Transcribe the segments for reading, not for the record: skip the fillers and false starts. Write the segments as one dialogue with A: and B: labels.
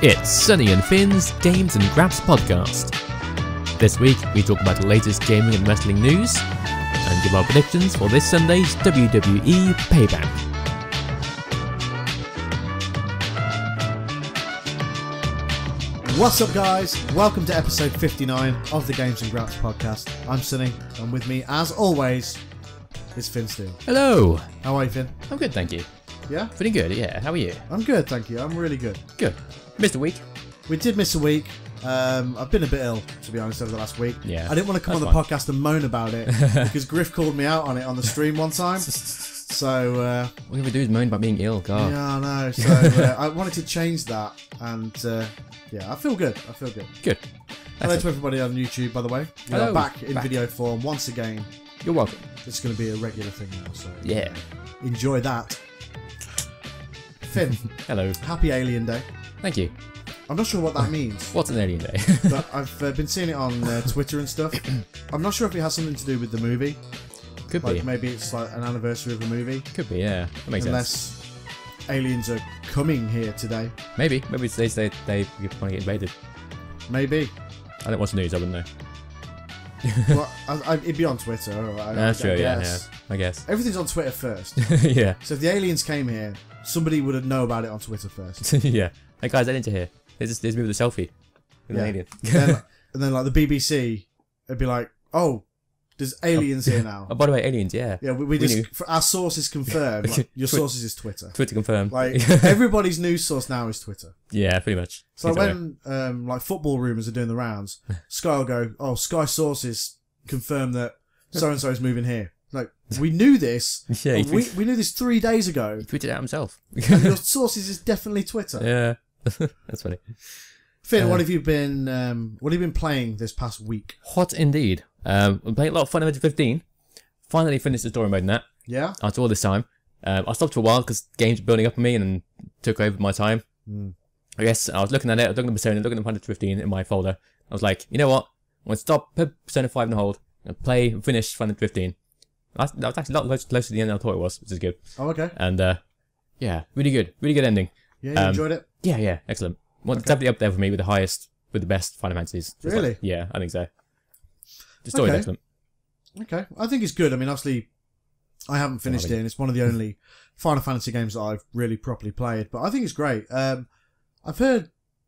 A: It's Sunny and Finn's Games and Grabs podcast. This week we talk about the latest gaming and wrestling news and give our predictions for this Sunday's WWE Payback.
B: What's up, guys? Welcome to episode 59 of the Games and Grabs podcast. I'm Sunny, and with me, as always, is Finn Steele.
A: Hello!
B: How are you, Finn?
A: I'm good, thank you.
B: Yeah?
A: Pretty good, yeah. How are you?
B: I'm good, thank you. I'm really good.
A: Good. Missed a week?
B: We did miss a week. I've been a bit ill, to be honest, over the last week.
A: Yeah.
B: I didn't want to come on the podcast and moan about it because Griff called me out on it on the stream one time. So,
A: all you ever do is moan about being ill, God.
B: yeah, I know. So, I wanted to change that, and yeah, I feel good.
A: Good.
B: Hello to everybody on YouTube, by the way. We
A: Hello.
B: are back in video form once again.
A: You're welcome.
B: It's going to be a regular thing now, so
A: Yeah.
B: enjoy that. Finn,
A: Hello.
B: happy Alien Day.
A: Thank you.
B: I'm not sure what that means,
A: What's an alien day?
B: but I've been seeing it on Twitter and stuff. I'm not sure if it has something to do with the movie.
A: Could
B: Like
A: be.
B: maybe it's like an anniversary of the movie.
A: Could be, yeah. That makes sense.
B: Unless aliens are coming here today.
A: Maybe. Maybe it's they want to get invaded.
B: Maybe.
A: I don't watch the news, I wouldn't know.
B: Well, it'd be on Twitter.
A: That's true, yeah,
B: guess.
A: I guess.
B: Everything's on Twitter first.
A: Yeah.
B: So if the aliens came here, somebody would know about it on Twitter first.
A: Yeah. Hey guys, I into here. There's me with a selfie. With
B: Yeah.
A: an alien.
B: and then like the BBC, it'd be like, oh, there's aliens here now.
A: Oh, by the way, aliens, yeah.
B: Yeah, we
A: knew.
B: just, for our sources confirmed. Like, your sources is Twitter.
A: Twitter confirmed.
B: Like everybody's news source now is Twitter.
A: Yeah, pretty much.
B: So like,
A: Exactly.
B: when like football rumours are doing the rounds, Sky will go, "Oh, Sky sources confirm that so and so is moving here." Like we knew this.
A: Yeah, he
B: we knew this 3 days ago.
A: He tweeted it out himself.
B: And your sources is definitely Twitter.
A: Yeah. That's funny.
B: Finn, what have you been playing this past week?
A: Hot indeed. I'm playing a lot of Final Fantasy 15. Finally finished the story mode in that.
B: Yeah.
A: After all this time. I stopped for a while because games were building up on me and took over my time. I guess I was looking at it, I was looking at Persona, looking at Final Fantasy 15 in my folder. I was like, you know what? I'm going to stop, put Persona 5 in the hold, and play and finish Final Fantasy 15. That was actually a lot closer to the end than I thought it was, which is good.
B: Oh, okay.
A: And yeah, really good ending.
B: Yeah, you enjoyed it?
A: Yeah, excellent. Well, it's definitely up there for me with the best Final Fantasies. Just
B: Really?
A: Like, yeah, I think so. The story's
B: Okay.
A: excellent.
B: Okay. I think it's good. I mean, obviously, I haven't finished it, and it's one of the only Final Fantasy games that I've really properly played. But I think it's great. I've heard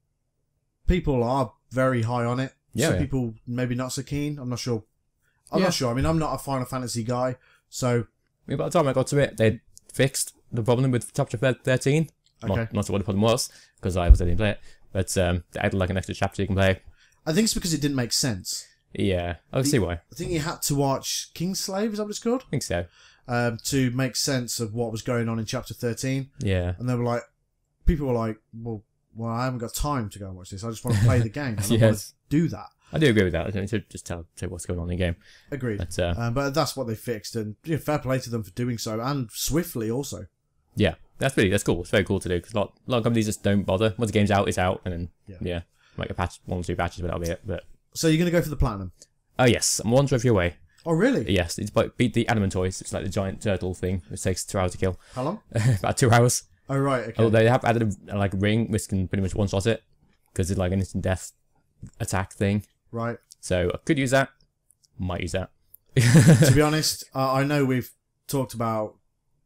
B: people are very high on it.
A: Yeah,
B: Some
A: yeah.
B: people maybe not so keen. I'm not sure.
A: Yeah.
B: I mean, I'm not a Final Fantasy guy, so
A: I mean, by the time I got to it, they'd fixed the problem with chapter 13.
B: Okay.
A: Not sure what the problem was, because I didn't play it. But they added like an extra chapter you can play.
B: I think it's because it didn't make sense.
A: Yeah, I can see why.
B: I think you had to watch Kingslave, is that what it's called?
A: I think so.
B: To make sense of what was going on in chapter 13.
A: Yeah.
B: And they were like, people were like, well, I haven't got time to go and watch this. I just want to play the game. I don't want to do that.
A: I do agree with that. I don't need to just tell what's going on in the game.
B: Agreed.
A: But,
B: But that's what they fixed, and fair play to them for doing so, and swiftly also.
A: yeah, that's cool. It's very cool to do, because a lot of companies just don't bother. Once the game's out, it's out, and then, yeah like a patch, 1 or 2 patches, but that'll be it. But
B: So you're going to go for the platinum?
A: oh yes, I'm 1 trophy away.
B: Oh, really?
A: Yes, it's beat the Adamant Toys. It's like the giant turtle thing, which takes 2 hours to kill.
B: How long?
A: About 2 hours.
B: Oh, right, okay.
A: Oh, they have added a like ring which can pretty much one-shot it, because it's like an instant death attack thing.
B: Right.
A: So I could use that. Might use that.
B: To be honest, I know we've talked about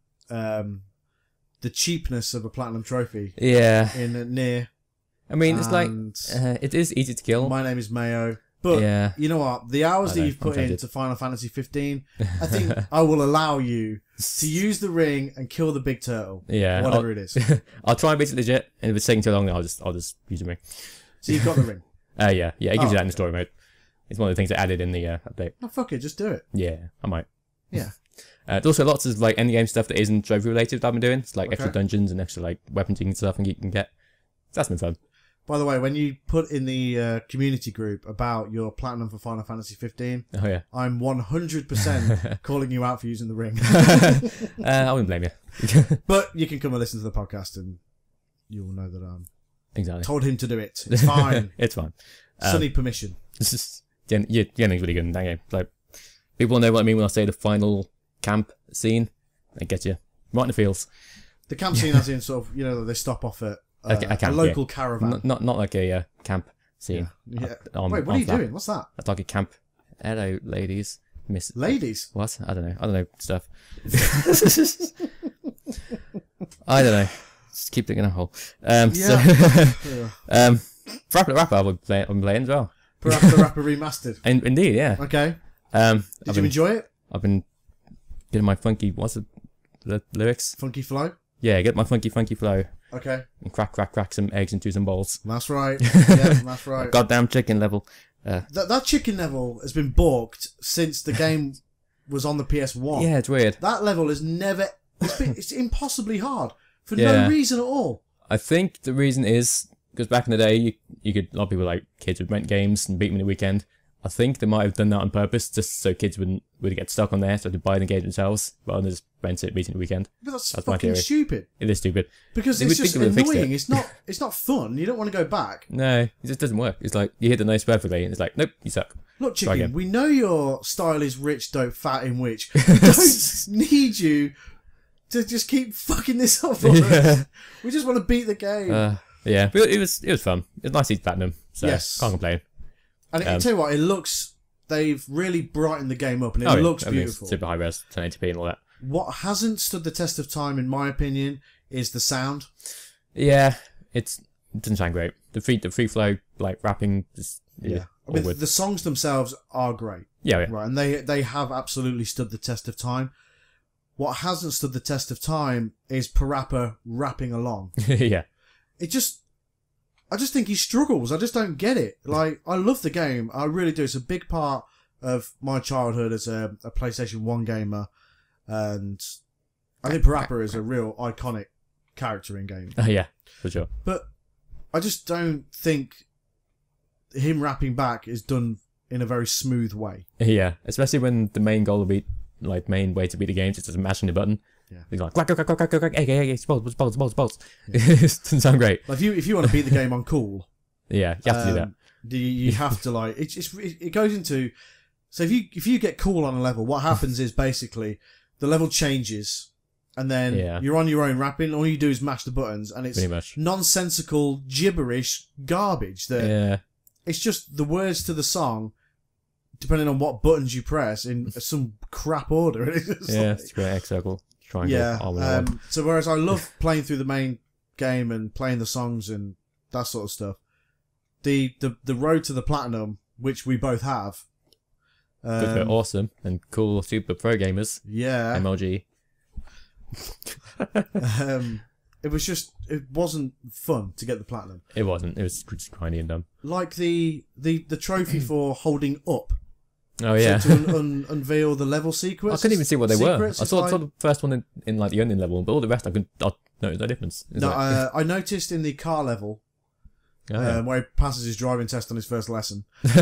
B: the cheapness of a platinum trophy
A: Yeah.
B: in Nier.
A: I mean, it's like
B: and
A: it is easy to kill.
B: My Name is Mayo. But
A: Yeah.
B: you know what? The hours
A: I
B: that
A: know,
B: you've
A: I'm
B: put
A: tempted.
B: into Final Fantasy 15, I think I will allow you to use the ring and kill the big turtle.
A: Yeah.
B: Whatever it is.
A: I'll try and beat it legit, and if it's taking too long, then I'll just use the ring.
B: So you've got the ring.
A: Yeah. It gives
B: Oh,
A: you that in the story mode. It's one of the things they added in the update.
B: No, fuck it. Just do it.
A: Yeah, I might.
B: Yeah.
A: There's also lots of like endgame stuff that isn't trophy related that I've been doing. It's like extra
B: Okay.
A: dungeons and extra like weapons and stuff you can get. So that's been fun.
B: By the way, when you put in the community group about your platinum for Final Fantasy 15,
A: Oh yeah.
B: I'm 100% calling you out for using the ring.
A: I wouldn't blame you.
B: But you can come and listen to the podcast and you will know that I
A: Exactly.
B: told him to do it. It's fine.
A: It's fine.
B: Sunny permission.
A: It's just the ending's really good in that game. Like people know what I mean when I say the final camp scene. They get you right in the feels.
B: The camp scene as in sort of, they stop off at
A: a camp,
B: local caravan.
A: Not like a camp scene.
B: Yeah. Wait, what are you doing? What's that?
A: That's like a camp. Hello, ladies. Miss.
B: Ladies?
A: What? I don't know stuff. I don't know. Just keep digging a hole. So, Parappa the Rapper I'm playing as well.
B: Parappa the Rapper remastered.
A: Indeed, yeah.
B: Okay. Did you enjoy it?
A: I've been getting my funky, what's the lyrics?
B: Funky flow?
A: Yeah, get my funky flow.
B: Okay.
A: And crack some eggs into some bowls.
B: That's right. Yeah, that's right.
A: Goddamn chicken level.
B: That chicken level has been balked since the game was on the PS1.
A: Yeah, it's weird.
B: That level is never... It's impossibly hard for no reason at all.
A: I think the reason is because back in the day, you could, a lot of people, like kids would rent games and beat them in the weekend. I think they might have done that on purpose, just so kids wouldn't get stuck on there, so they'd buy the game themselves rather than just rent it, beat it in the weekend.
B: But that's fucking stupid.
A: It is stupid
B: because it's just annoying. It's not fun. You don't want to go back.
A: No, it just doesn't work. It's like you hit the notes perfectly, and it's like, nope, you suck.
B: Look, chicken, we know your style is rich, dope, fat, in which we don't need you to just keep fucking this up for us. We just want to beat the game.
A: Yeah, but it was fun. It was nice to eat platinum, so can't complain.
B: And I tell you what, they've really brightened the game up, and it looks beautiful.
A: Super high res, 1080p and all that.
B: What hasn't stood the test of time, in my opinion, is the sound.
A: Yeah, it doesn't sound great. The free flow, like rapping, I mean,
B: the songs themselves are great.
A: Yeah.
B: Right, and they have absolutely stood the test of time. What hasn't stood the test of time is Parappa rapping along.
A: Yeah.
B: I just think he struggles. I just don't get it. Like, I love the game. I really do. It's a big part of my childhood as a PlayStation 1 gamer. And I think Parappa is a real iconic character in game.
A: Yeah, for sure.
B: But I just don't think him rapping back is done in a very smooth way.
A: Yeah, especially when the main goal of main way to beat the game is just mashing the button.
B: Yeah.
A: He's like, quack, hey, balls. Yeah. It doesn't sound great.
B: Like if you want to beat the game on cool,
A: yeah, you have to do that.
B: You have to like it goes into. So if you get cool on a level, what happens is basically the level changes, and then you're on your own rapping. All you do is mash the buttons, and it's nonsensical gibberish garbage. It's just the words to the song, depending on what buttons you press in some crap order.
A: It's great X circle.
B: So whereas I love playing through the main game and playing the songs and that sort of stuff, the road to the platinum, which we both have,
A: good for awesome and cool super pro gamers.
B: Yeah,
A: MLG.
B: It wasn't fun to get the platinum.
A: It wasn't. It was just grindy and dumb.
B: Like the trophy for holding up.
A: Oh yeah,
B: so to unveil the level secrets.
A: I couldn't even see what they were. I saw the first one in like the onion level, but all the rest I noticed no difference.
B: I noticed in the car level, where he passes his driving test on his first lesson,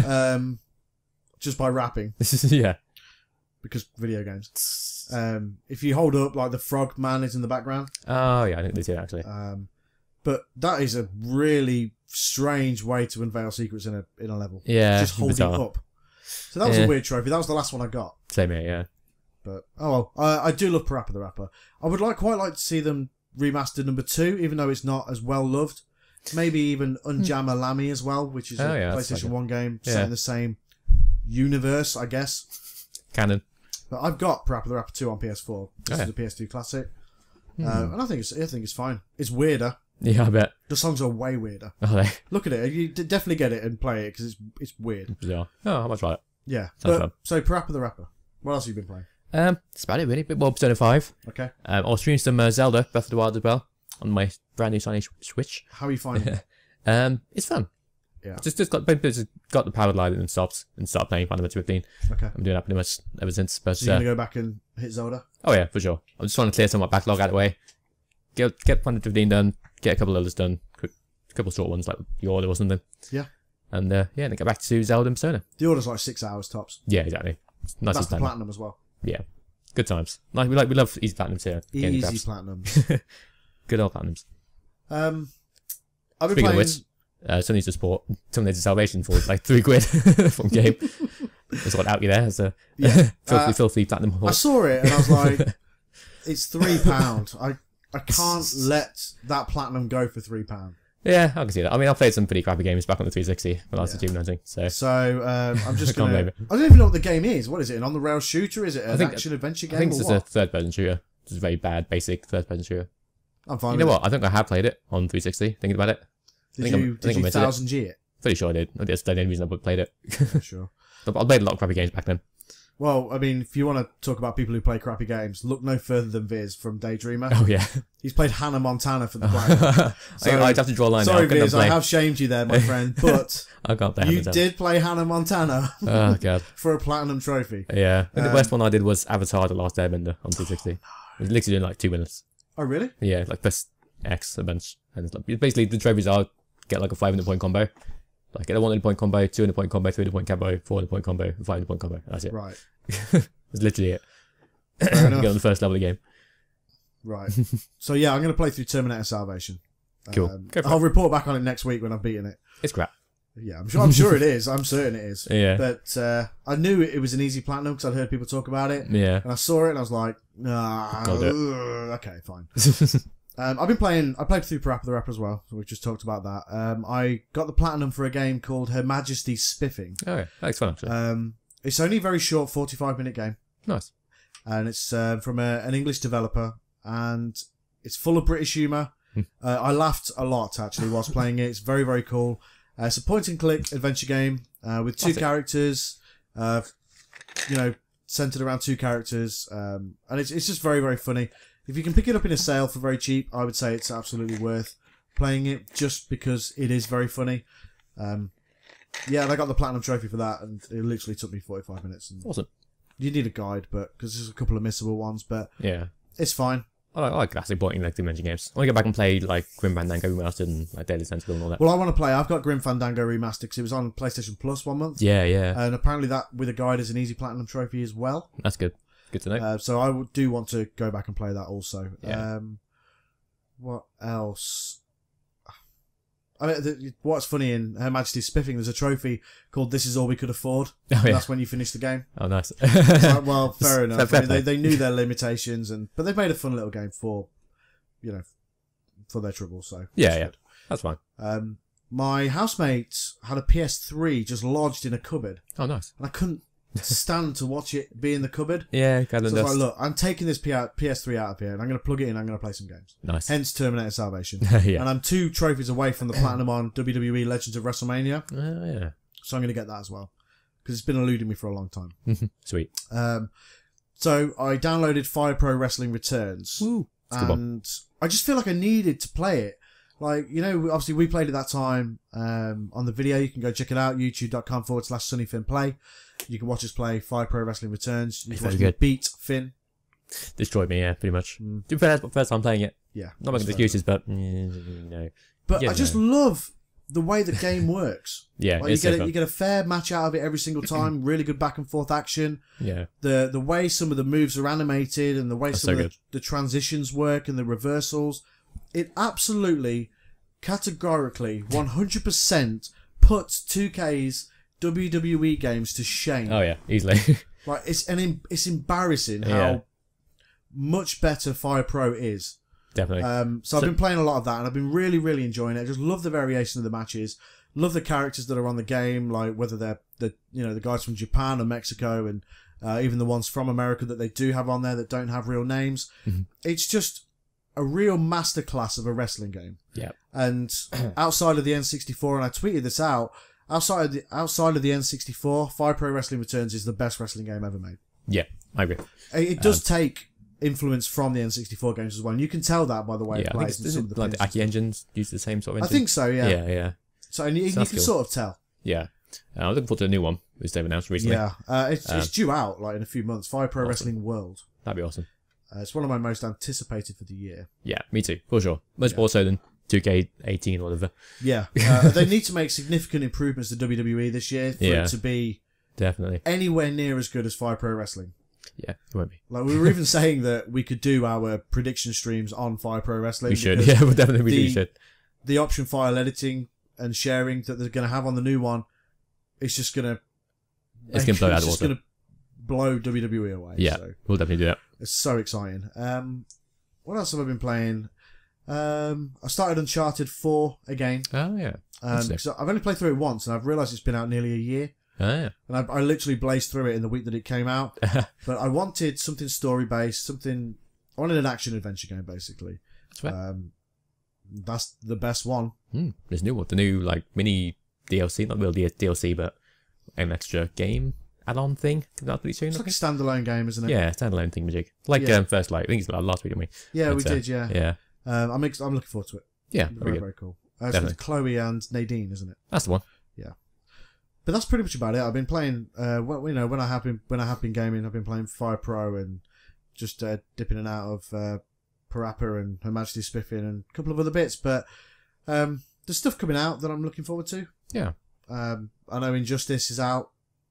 B: just by rapping.
A: Yeah,
B: because video games. If you hold up, like the frog man is in the background.
A: Oh yeah, I think they did actually.
B: But that is a really strange way to unveil secrets in a level.
A: Yeah,
B: just holding up. So that was a weird trophy. That was the last one I got.
A: Same here, yeah.
B: But oh well, I do love Parappa the Rapper. I would quite like to see them remaster number 2, even though it's not as well loved. Maybe even Unjammer Lammy as well, which is a PlayStation 1 game set in the same universe, I guess.
A: Canon.
B: But I've got Parappa the Rapper 2 on PS4. This is a PS2 classic, and I think it's fine. It's weirder.
A: Yeah, I bet.
B: The songs are way weirder.
A: Are they?
B: Look at it. You definitely get it and play it because it's weird.
A: Bizarre. Oh, how much like it?
B: Yeah. So Parappa the Rapper. What else have you been playing?
A: That's about it really. A bit more Persona 5.
B: Okay.
A: I was streaming some Zelda Breath of the Wild as well on my brand new shiny Switch.
B: How are you finding it?
A: It's fun.
B: Yeah.
A: Just got the power line and stopped playing Final Fantasy 15.
B: Okay.
A: I'm doing that pretty much ever since. But
B: so you're gonna go back and hit Zelda?
A: Oh yeah, for sure. I'm just trying to clear some of my backlog out of the way. Get Final Fantasy 15 done. Get a couple of others done. A couple of short ones like The Order or something.
B: Yeah.
A: And then get back to Zelda and Persona.
B: The Order's like 6 hours tops.
A: Yeah, exactly. Nice.
B: That's the platinum as well.
A: Yeah. Good times. We love easy platinums here.
B: Easy platinums.
A: Good old platinums.
B: I've been
A: Speaking
B: playing...
A: of which, Sony's to support Terminator Salvation for like £3 from game. That's what out you there as a filthy platinum horse.
B: I saw it and I was like, it's £3. I can't let that platinum go for £3.
A: Yeah, I can see that. I mean, I played some pretty crappy games back on the 360 when I was achievement hunting. So
B: I'm just
A: Can't
B: gonna.
A: blame it.
B: I don't even know what the game is. What is it? An on-the-rails shooter? Is it an action adventure game?
A: I think
B: or
A: it's
B: what?
A: just a third-person shooter. Just a very bad, basic third-person shooter.
B: I'm fine.
A: You know
B: with
A: what? I think I have played it on 360. Thinking about it,
B: it.
A: I
B: Did
A: think
B: you
A: I think I mentioned it.
B: 1000G it?
A: Pretty sure I did. That's the only reason I played it.
B: Sure.
A: I played a lot of crappy games back then.
B: Well, I mean, if you want to talk about people who play crappy games, look no further than Viz from Daydreamer.
A: Oh yeah.
B: He's played Hannah Montana for the platinum. So,
A: I'd have to draw a line.
B: Sorry,
A: now.
B: Viz, I have shamed you there, my friend, but
A: I can't play
B: you
A: Hannah
B: did play Hannah Montana
A: Oh god.
B: for a platinum trophy.
A: Yeah. I think the worst one I did was Avatar: The Last Airbender on 360. It was literally in like 2 minutes.
B: Oh, really?
A: Yeah, like press X a bunch, and it's like basically the trophies are get like a 500-point combo, like get a 100-point combo, 200-point combo, 300-point combo, 400-point combo, 500-point combo. That's it.
B: Right.
A: That's literally it.
B: Fair enough.
A: Get on the first level of the game.
B: Right. So yeah, I'm going to play through Terminator Salvation.
A: Cool. Go for
B: I'll
A: it.
B: report back on it next week when I've beaten it.
A: It's crap.
B: Yeah, I'm sure it is. I'm certain it is.
A: Yeah.
B: But I knew it was an easy platinum because I'd heard people talk about it.
A: Yeah.
B: And I saw it and I was like, nah,
A: Can't do
B: okay, fine. I played through Parappa the Rapper as well. So we just talked about that. I got the platinum for a game called Her Majesty's Spiffing.
A: Oh yeah, that's fun actually.
B: It's only a very short 45-minute game.
A: Nice.
B: And it's from an English developer, and it's full of British humour. I laughed a lot actually whilst playing it. It's very, very cool. It's a point-and-click adventure game with two characters, centered around two characters, and it's just very, very funny. If you can pick it up in a sale for very cheap, I would say it's absolutely worth playing it just because it is very funny. Yeah, and I got the platinum trophy for that, and it literally took me 45 minutes. And
A: Awesome.
B: you need a guide, but because there's a couple of missable ones, but
A: Yeah.
B: it's fine.
A: I like classic point and dimension games. I want to go back and play like Grim Fandango Remastered and like Daily Sensible and all that.
B: Well, I want to play. I've got Grim Fandango Remastered because it was on PlayStation Plus 1 month.
A: Yeah, yeah.
B: And apparently that, with a guide, is an easy platinum trophy as well.
A: That's good. Good to know.
B: So I do want to go back and play that also.
A: Yeah.
B: What else? I mean, what's funny in Her Majesty's Spiffing, there's a trophy called "This Is All We Could Afford."
A: Oh, yeah.
B: That's when you finish the game.
A: Oh, nice.
B: So, well, fair enough.
A: Fair
B: I mean,
A: play.
B: they knew their limitations, but they've made a fun little game for their trouble. So
A: Yeah,
B: it's
A: yeah.
B: good.
A: That's fine.
B: My housemate had a PS3 just lodged in a cupboard,
A: Oh, nice.
B: and I couldn't stand to watch it be in the cupboard.
A: Yeah, kind
B: So
A: of
B: I was
A: dust.
B: like, look, I'm taking this PS3 out of here, and I'm going to plug it in. I'm going to play some games.
A: Nice.
B: Hence Terminator Salvation.
A: Yeah.
B: And I'm 2 trophies away from the platinum on WWE Legends of WrestleMania,
A: Oh, yeah.
B: so I'm going to get that as well because it's been eluding me for a long time.
A: Sweet.
B: So I downloaded Fire Pro Wrestling Returns,
A: Woo. It's a good one.
B: and I just feel like I needed to play it. Like, obviously we played it that time on the video. You can go check it out, youtube.com/SunnyFinnPlay. You can watch us play Fire Pro Wrestling Returns. You
A: It's
B: can watch
A: very
B: me
A: good.
B: beat Finn.
A: Destroyed me, yeah, pretty much. To be fair, that's my first time playing it.
B: Yeah.
A: Not making
B: that's fair
A: excuses, but no.
B: But
A: Yeah,
B: I just
A: no.
B: love the way the game works.
A: Yeah,
B: Like,
A: it's so fun.
B: you get a fair match out of it every single time. Really good back and forth action.
A: Yeah.
B: The way some of the moves are animated and the way
A: That's
B: some
A: so
B: of the transitions work and the reversals, it absolutely, categorically, 100% puts 2K's WWE games to shame.
A: Oh, yeah, easily.
B: Like it's embarrassing how
A: Yeah.
B: much better Fire Pro is.
A: Definitely.
B: So I've been playing a lot of that, and I've been really, really enjoying it. I just love the variation of the matches. Love the characters that are on the game, like whether they're the guys from Japan or Mexico, and even the ones from America that they do have on there that don't have real names.
A: Mm-hmm.
B: It's just a real masterclass of a wrestling game.
A: Yeah.
B: And outside of the N64, and I tweeted this out, outside of the N64, Fire Pro Wrestling Returns is the best wrestling game ever made.
A: Yeah, I agree.
B: It does take influence from the N64 games as well, and you can tell that by the way
A: Yeah,
B: it
A: I think
B: plays and
A: it's
B: some of the
A: like the
B: pins.
A: Aki engines use the same sort of
B: I
A: engine.
B: think so, yeah.
A: Yeah, yeah.
B: So and you
A: that's
B: can
A: cool.
B: sort of tell.
A: Yeah. I'm looking forward to the new one, which they've announced recently.
B: Yeah, it's due out like in a few months. Fire Pro
A: Awesome.
B: Wrestling World.
A: That'd be awesome.
B: It's one of my most anticipated for the year.
A: Yeah, me too, for sure. Much more so than 2K18 or whatever.
B: Yeah, they need to make significant improvements to WWE this year for
A: Yeah.
B: it to be
A: Definitely.
B: anywhere near as good as Fire Pro Wrestling.
A: Yeah, it won't be.
B: Like we were even saying that we could do our prediction streams on Fire Pro Wrestling.
A: We should.
B: because
A: Yeah, we definitely
B: the-
A: should.
B: The option file editing and sharing that they're going to have on the new one, it's just going to.
A: It's going to blow out of
B: just
A: water.
B: going to blow WWE away.
A: Yeah,
B: So
A: we'll definitely do that.
B: it's so exciting. What else have I been playing? I started Uncharted 4 again.
A: Oh, yeah.
B: Because I've only played through it once, and I've realised it's been out nearly a year.
A: Oh, yeah.
B: And I literally blazed through it in the week that it came out. But I wanted something story-based, I wanted an action-adventure game, basically.
A: That's right.
B: That's the best one.
A: There's the new, like, mini DLC, not really DLC, but an extra game add-on thing coming out pretty soon.
B: It's like a standalone game, isn't it?
A: Yeah, standalone thing, magic. Like First Light. I think it's last week, didn't we?
B: Yeah,
A: but,
B: we did, yeah.
A: Yeah.
B: I'm looking forward to it.
A: Yeah,
B: very, very cool. So it's Chloe and Nadine, isn't it?
A: That's the one.
B: Yeah. But that's pretty much about it. I've been playing, when I have been gaming, I've been playing Fire Pro and just dipping in and out of Parappa and Her Majesty's Spiffing and a couple of other bits. But there's stuff coming out that I'm looking forward to.
A: Yeah.
B: I know Injustice is out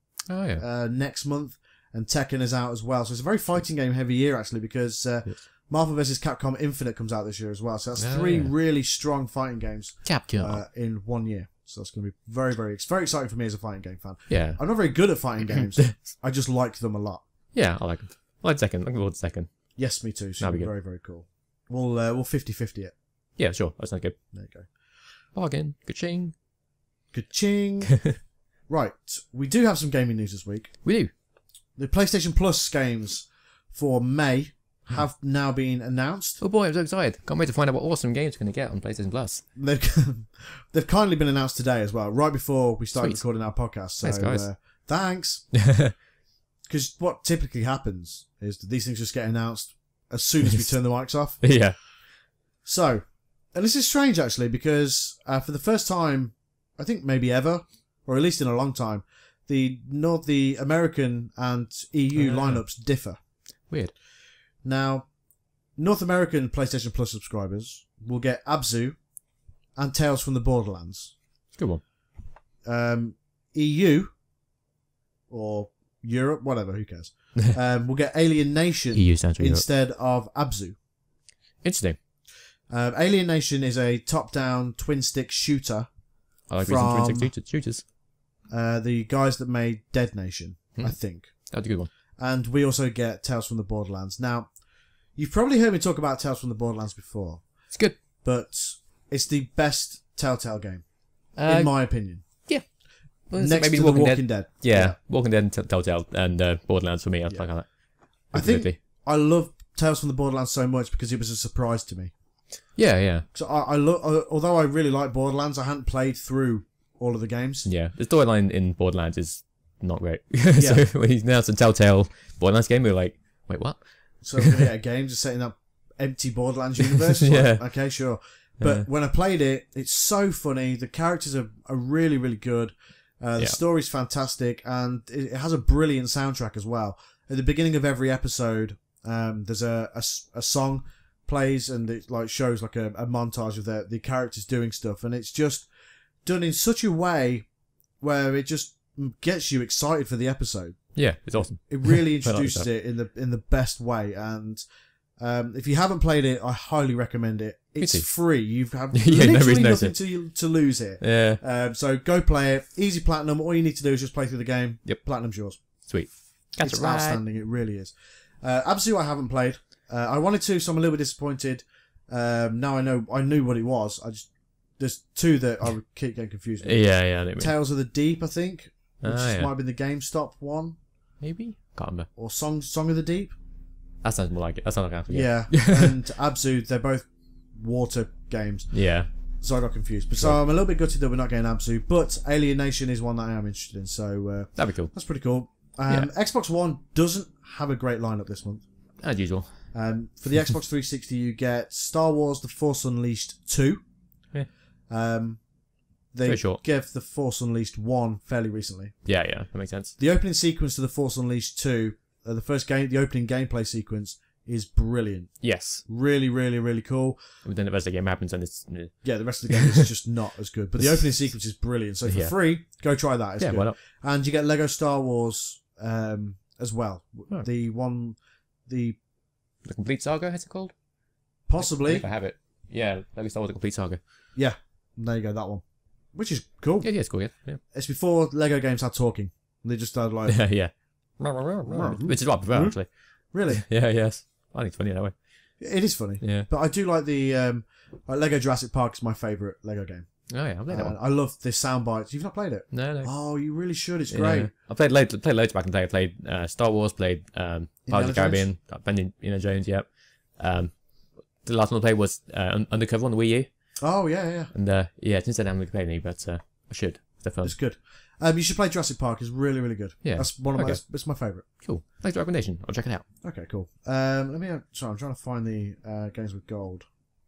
B: next month, and Tekken is out as well. So it's a very fighting game heavy year, actually, because Marvel vs. Capcom Infinite comes out this year as well. So that's three really strong fighting games in 1 year. So that's going to be very, very exciting for me as a fighting game fan.
A: Yeah.
B: I'm not very good at fighting games. I just like them a lot.
A: Yeah, I like them. I like Tekken. Looking forward to Tekken.
B: Yes, me too. So very, very cool. We'll 50-50 it.
A: Yeah, sure. That sounds good.
B: There you go.
A: Bargain. Ka-ching.
B: Ka-ching. Right. We do have some gaming news this week.
A: We do.
B: The PlayStation Plus games for May have now been announced.
A: Oh boy, I'm so excited. Can't wait to find out what awesome games we're going to get on PlayStation Plus.
B: They've kindly been announced today as well, right before we started recording our podcast. So,
A: thanks, guys.
B: Thanks. Because what typically happens is that these things just get announced as soon as we turn the mics off.
A: Yeah.
B: So, and this is strange actually, because for the first time, I think maybe ever, or at least in a long time, the American and EU lineups differ.
A: Weird.
B: Now, North American PlayStation Plus subscribers will get Abzu and Tales from the Borderlands.
A: It's a good one.
B: EU, or Europe, whatever, who cares, will get Alien Nation
A: EU stands for
B: instead of Abzu.
A: Interesting.
B: Alien Nation is a top-down twin-stick shooter.
A: I like recent twin-stick shooters.
B: The guys that made Dead Nation, I think.
A: That's a good one.
B: And we also get Tales from the Borderlands. Now, you've probably heard me talk about Tales from the Borderlands before.
A: It's good.
B: But it's the best Telltale game, in my opinion.
A: Yeah. Well,
B: next maybe to The Walking Dead.
A: Yeah, Walking Dead and Telltale and Borderlands for me. I like that.
B: I think I love Tales from the Borderlands so much because it was a surprise to me.
A: Yeah, yeah.
B: So although I really like Borderlands, I hadn't played through all of the games.
A: Yeah, the storyline in Borderlands is not great. So when he's announced a Telltale Borderlands game, we were like, wait, what?
B: So we're going to get a game just set in that empty Borderlands universe?
A: Yeah.
B: Like, okay, sure. But when I played it, it's so funny. The characters are really, really good. The story's fantastic, and it has a brilliant soundtrack as well. At the beginning of every episode, there's a song plays, and it like shows like a montage of the characters doing stuff, and it's just done in such a way where it just gets you excited for the episode.
A: Yeah, it's awesome.
B: It really introduces it in the best way, and if you haven't played it, I highly recommend it. It's free. You have literally nothing to lose here.
A: Yeah.
B: So go play it. Easy platinum. All you need to do is just play through the game.
A: Yep.
B: Platinum's yours.
A: Sweet.
B: It's outstanding. It really is. Abzu, I haven't played. I wanted to, so I'm a little bit disappointed. Now I knew what it was. There's two that I would keep getting confused with.
A: Yeah.
B: Tales of the Deep, I think, which might have been the GameStop one.
A: Maybe? Can't remember.
B: Or Song of the Deep.
A: That sounds more like it. That sounds like an
B: Yeah. And Abzu, they're both water games.
A: Yeah.
B: So I got confused. But so I'm a little bit gutted that we're not getting Abzu, but Alien Nation is one that I am interested in. So
A: that'd be cool.
B: That's pretty cool. Xbox One doesn't have a great lineup this month.
A: As usual.
B: For the Xbox 360, you get Star Wars: The Force Unleashed 2.
A: Yeah.
B: They
A: very short.
B: gave The Force Unleashed 1 fairly recently.
A: Yeah, that makes sense.
B: The opening sequence to The Force Unleashed 2, the opening gameplay sequence, is brilliant.
A: Yes.
B: Really, really, really cool.
A: But then the rest of the game happens and it's...
B: Yeah, the rest of the game is just not as good. But the opening sequence is brilliant. So for free, go try that. It's good.
A: Why not?
B: And you get Lego Star Wars as well.
A: Oh.
B: The
A: Complete Saga, is it called?
B: Possibly.
A: If I have it. Yeah, Lego Star Wars: The Complete Saga.
B: Yeah, there you go, that one. Which is cool.
A: Yeah, it's cool, yeah.
B: It's before Lego games had talking. They just started like...
A: Yeah. Which is what I prefer, actually.
B: Really?
A: Yeah, yes. I think it's funny that way.
B: It is funny.
A: Yeah.
B: But I do like the Lego Jurassic Park is my favourite Lego game.
A: Oh yeah, I played that one.
B: I love the sound bites. You've not played it?
A: No.
B: Oh, you really should. It's great.
A: Yeah. I played loads back in the day. I played Star Wars, played Pirates of the Caribbean, Indiana Jones, yep. The last one I played was Undercover on the Wii U.
B: Oh, yeah.
A: And since then I haven't played any, but I should. They're fun.
B: It's good. You should play Jurassic Park. It's really, really good.
A: Yeah.
B: That's one of my. It's my favourite.
A: Cool. Thanks for the recommendation. I'll check it out.
B: Okay, cool. Sorry, I'm trying to find the games with gold.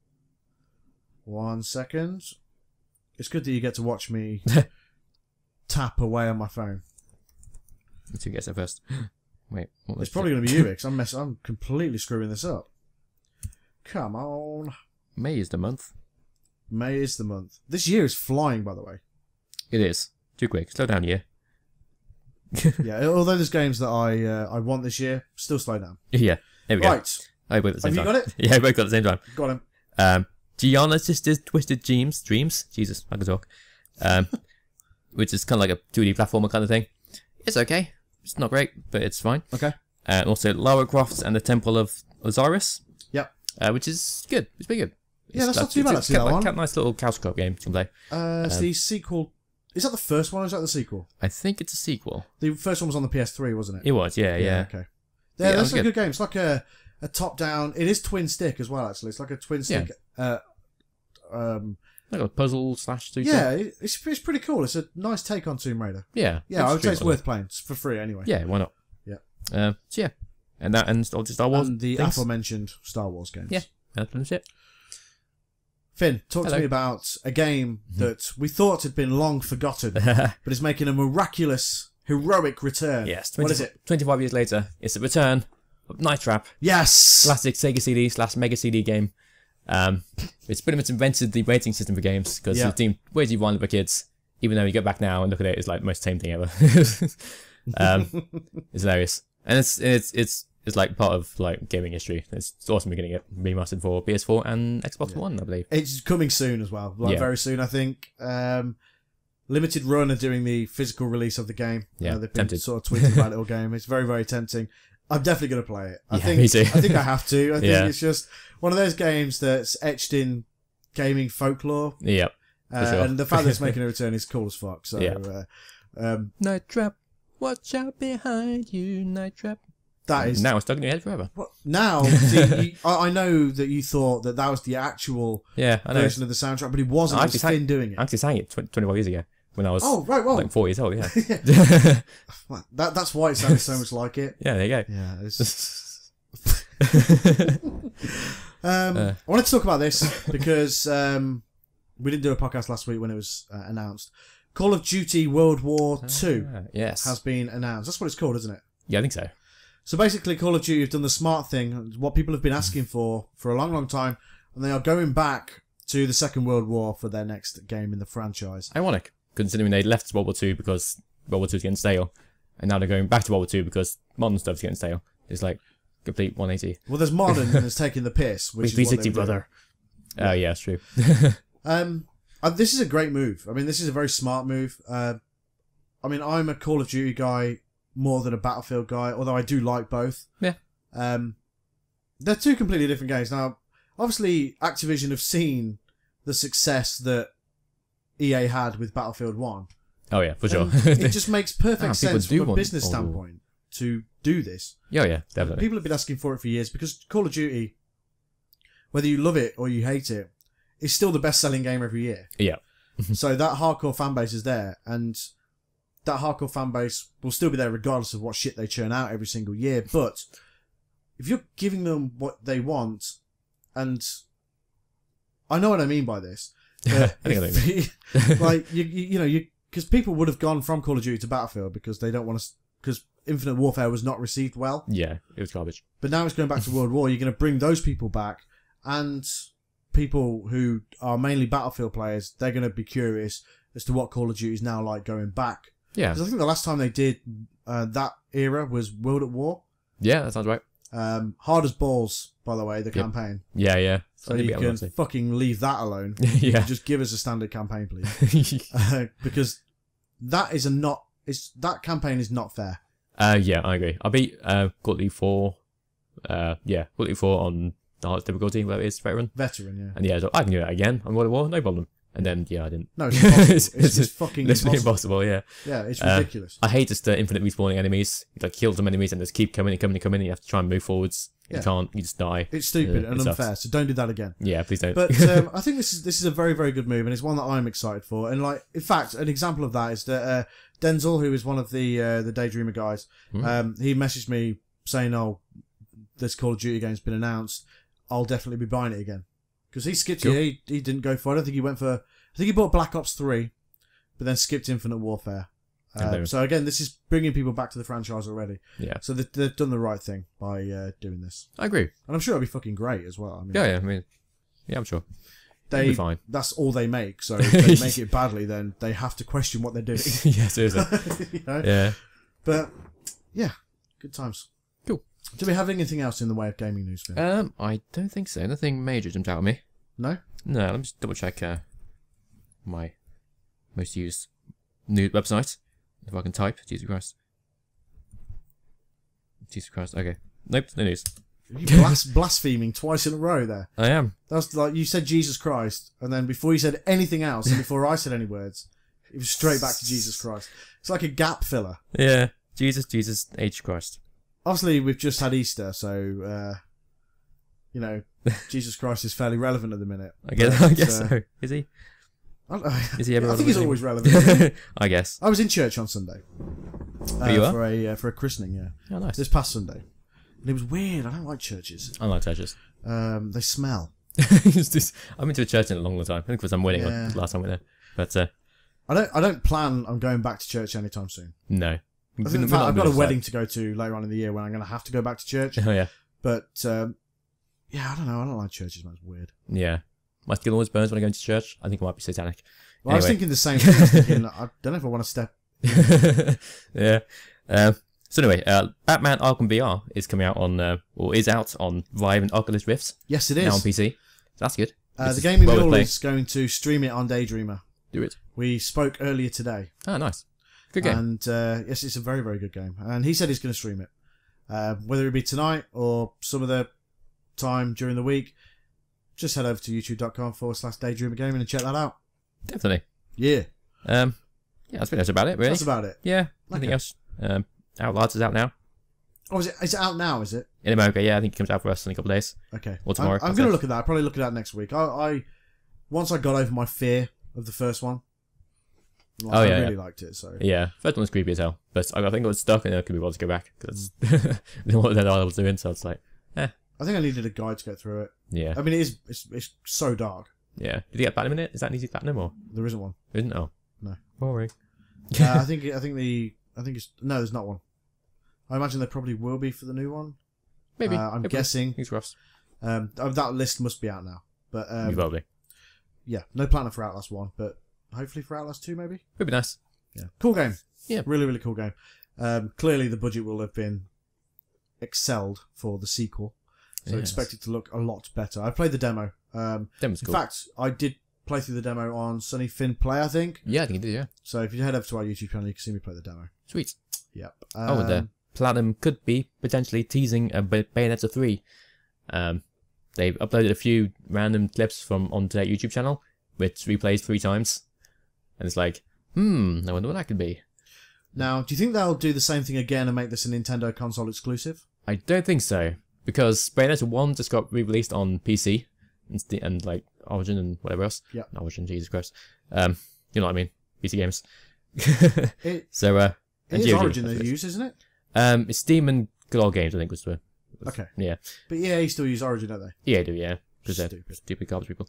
B: 1 second. It's good that you get to watch me tap away on my phone.
A: Let's see who gets it first. Wait.
B: It's probably going to be you, because I'm completely screwing this up. Come on.
A: May is the month.
B: May is the month. This year is flying, by the way.
A: It is. Too quick. Slow down, yeah.
B: Yeah, although there's games that I want this year, still slow down.
A: Yeah. There we go.
B: Right.
A: I both at the same
B: Have
A: time.
B: you got it?
A: Yeah, we both got it at the same time.
B: Got him.
A: Gianna Sisters Twisted Dreams. Jesus, I can talk. Which is kind of like a 2D platformer kind of thing. It's okay. It's not great, but it's fine.
B: Okay.
A: Also, Lara Croft and the Temple of Osiris.
B: Yep.
A: Which is good. It's pretty good.
B: Yeah, that's not too bad, actually, that one.
A: Nice little couch co-op game you can play.
B: It's the sequel. Is that the first one or is that the sequel?
A: I think it's a sequel.
B: The first one was on the PS3, wasn't it?
A: It was, yeah.
B: Okay. Yeah, that's a good game. It's like a top-down. It is twin stick as well, actually. It's like a twin stick.
A: Like a puzzle / shooter.
B: Yeah, it's pretty cool. It's a nice take on Tomb Raider.
A: Yeah.
B: Yeah, I would say it's worth playing. It's for free anyway.
A: Yeah, why not?
B: Yeah.
A: So yeah. And that ends all the Star Wars.
B: And the
A: things.
B: aforementioned Star Wars games.
A: Yeah, that's it.
B: Finn, talk to me about a game that we thought had been long forgotten, but is making a miraculous, heroic return.
A: Yes.
B: What is it?
A: 25 years later, it's the return of Night Trap.
B: Yes!
A: Classic Sega CD / Mega CD game. It's pretty much invented the rating system for games because it's deemed way too violent for kids. Even though you go back now and look at it, it's like the most tame thing ever. It's hilarious, and it's like part of like gaming history. It's awesome getting it remastered for PS4 and Xbox One, I believe.
B: It's coming soon as well, very soon, I think. Limited Run are doing the physical release of the game.
A: Yeah,
B: they've been sort of tweeting about it all game. It's very, very tempting. I'm definitely going to play it. I think,
A: me too.
B: I think I have to. I think it's just one of those games that's etched in gaming folklore.
A: Yep. Sure.
B: And the fact that it's making a return is cool as fuck. So,
A: Night Trap, watch out behind you, Night Trap.
B: That is
A: now it's stuck in your head forever.
B: Now, see, I know that you thought that was the actual version of the soundtrack, but it wasn't. It was Finn doing it.
A: I actually sang it 25 years ago when I was like 4 years old. Yeah,
B: that's why it sounded so much like it.
A: Yeah, there you go.
B: Yeah. I wanted to talk about this because we didn't do a podcast last week when it was announced. Call of Duty World War II has been announced. That's what it's called, isn't it?
A: Yeah, I think so.
B: So basically, Call of Duty have done the smart thing, what people have been asking for a long, long time, and they are going back to the Second World War for their next game in the franchise.
A: Ironic, considering they left World War II because World War II is getting stale, and now they're going back to World War II because modern stuff's getting stale. It's like complete 180.
B: Well, there's modern and it's taking the piss. Which is
A: 360, brother. Oh, yeah, it's true.
B: This is a great move. I mean, this is a very smart move. I mean, I'm a Call of Duty guy more than a Battlefield guy, although I do like both.
A: Yeah.
B: They're two completely different games. Now, obviously, Activision have seen the success that EA had with Battlefield 1.
A: Oh, yeah, for sure.
B: It just makes perfect sense from a business standpoint to do this.
A: Oh, yeah, definitely.
B: People have been asking for it for years because Call of Duty, whether you love it or you hate it, is still the best-selling game every year.
A: Yeah.
B: So that hardcore fan base is there, and that hardcore fan base will still be there regardless of what shit they churn out every single year. But if you're giving them what they want, and I know what I mean by this,
A: I think
B: like because people would have gone from Call of Duty to Battlefield because they don't want to, because Infinite Warfare was not received well.
A: Yeah, it was garbage.
B: But now it's going back to World War. You're going to bring those people back, and people who are mainly Battlefield players, they're going to be curious as to what Call of Duty is now like going back.
A: Yeah.
B: Because I think the last time they did that era was World at War.
A: Yeah, that sounds right.
B: Hard as balls, by the way, the campaign.
A: Yeah.
B: So you can fucking leave that alone.
A: Yeah.
B: Just give us a standard campaign, please. Because that is that campaign is not fair.
A: Yeah, I agree. I beat Call of Duty 4. Call of Duty 4 on the hardest difficulty, whatever it is, veteran.
B: Veteran, yeah.
A: And yeah, so I can do that again on World of War, no problem. And then, yeah, I didn't.
B: No, it's impossible. it's just fucking
A: literally
B: impossible.
A: yeah.
B: Yeah, it's ridiculous.
A: I hate just the infinite respawning enemies. You like kill some enemies and just keep coming and coming and coming. And you have to try and move forwards.
B: Yeah.
A: You can't. You just die.
B: It's stupid and
A: it
B: unfair.
A: sucks.
B: So don't do that again.
A: Yeah, please don't.
B: But I think this is a very, very good move, and it's one that I'm excited for. And like, in fact, an example of that is that Denzel, who is one of the Daydreamer guys, he messaged me saying, "Oh, this Call of Duty game's been announced. I'll definitely be buying it again." Because he skipped it. He didn't go for it. I don't think he went for. I think he bought Black Ops 3, but then skipped Infinite Warfare. So again, this is bringing people back to the franchise already.
A: Yeah.
B: So they've done the right thing by doing this.
A: I agree.
B: And I'm sure it'll be fucking great as well. I mean,
A: Yeah. I mean, yeah, I'm sure.
B: They'll
A: be fine.
B: That's all they make. So if they make it badly, then they have to question what they're doing.
A: Yeah, seriously.
B: You know?
A: Yeah.
B: But yeah, good times.
A: Cool.
B: Do we have anything else in the way of gaming news, Finn?
A: I don't think so. Nothing major jumped out at me.
B: No?
A: No, let me just double check my most used news website. If I can type. Jesus Christ. Jesus Christ. Okay. Nope, no news.
B: You blaspheming twice in a row there.
A: I am.
B: That's like you said Jesus Christ, and then before you said anything else, and before I said any words, it was straight back to Jesus Christ. It's like a gap filler.
A: Yeah. Jesus, H Christ.
B: Obviously, we've just had Easter, so you know, Jesus Christ is fairly relevant at the minute.
A: I guess so. Is he? Is he ever?
B: I think he's always relevant.
A: I guess.
B: I was in church on Sunday
A: You are?
B: for a christening. Yeah,
A: Oh, nice.
B: this past Sunday, and it was weird. I don't like churches.
A: I like churches.
B: They smell.
A: I've been to a church in a long time. I think it was I'm wedding
B: Yeah.
A: last time we were there. But
B: I don't plan on going back to church anytime soon.
A: no.
B: I think, in fact, I've got a wedding to go to later on in the year when I'm going to have to go back to church.
A: Oh yeah.
B: But yeah, I don't know. I don't like churches, man. It's weird.
A: Yeah. My skin always burns when I go into church. I think it might be satanic.
B: Well, I was thinking the same thing. I was thinking, I don't know if I want to step.
A: Yeah. So anyway, Batman Arkham VR is coming out on, or is out on Vive and Oculus Rifts.
B: Yes, it
A: Now on
B: is.
A: PC. So that's good.
B: The Gaming Mule is going to stream it on Daydreamer.
A: Do it.
B: We spoke earlier today.
A: Oh, nice. Good game.
B: And yes, it's a very, very good game. And he said he's going to stream it. Whether it be tonight or some of the time during the week, just head over to youtube.com/Daydreamer Gaming and check that out.
A: Definitely.
B: Yeah.
A: Yeah, that's pretty much about it, really.
B: That's about it.
A: Yeah. Nothing else. Outlaws is out now.
B: Oh, is it out now, is it?
A: In America, yeah. I think it comes out for us in a couple of days.
B: Okay.
A: Or tomorrow.
B: I'm going to look at that. I'll probably look at that next week. Once I got over my fear of the first one, I really liked it. So
A: yeah, first one was creepy as hell, but I think I was stuck and I couldn't be bothered to go back because what the hell I was doing. So it's like,
B: I think I needed a guide to go through it.
A: Yeah.
B: I mean, it's so dark.
A: Yeah. Did you get platinum in it? Is that an easy platinum or?
B: There isn't one.
A: Isn't? Oh.
B: No.
A: Boring.
B: I think it's no. There's not one. I imagine there probably will be for the new one.
A: Maybe.
B: I'm guessing.
A: It's rough.
B: That list must be out now. But
A: Probably.
B: yeah, no platinum for Outlast 1, but hopefully for Outlast 2 maybe.
A: Would be nice.
B: Yeah, cool game.
A: Yeah,
B: really, really cool game. Clearly the budget will have been excelled for the sequel, so expect it to look a lot better. I played the demo.
A: Demo's cool.
B: In fact, I did play through the demo on Sunny Finn Play, I think.
A: Yeah, I think you did. Yeah.
B: So if you head over to our YouTube channel, you can see me play the demo.
A: Sweet.
B: Yep.
A: The platinum could be potentially teasing a Bayonetta 3. They've uploaded a few random clips from onto their YouTube channel, which replays 3 times, and it's like, I wonder what that could be.
B: Now, do you think they'll do the same thing again and make this a Nintendo console exclusive?
A: I don't think so, because Bayonetta 1 just got re-released on PC and like Origin and whatever else.
B: Yeah.
A: Origin, Jesus Christ. You know what I mean? PC games.
B: It
A: and
B: is Origin they use, isn't it?
A: It's Steam and Good Old Games, I think was the.
B: Okay.
A: Yeah.
B: But yeah, you still use Origin, don't they?
A: Yeah, I do. Yeah, because they're
B: Stupid.
A: stupid garbage people.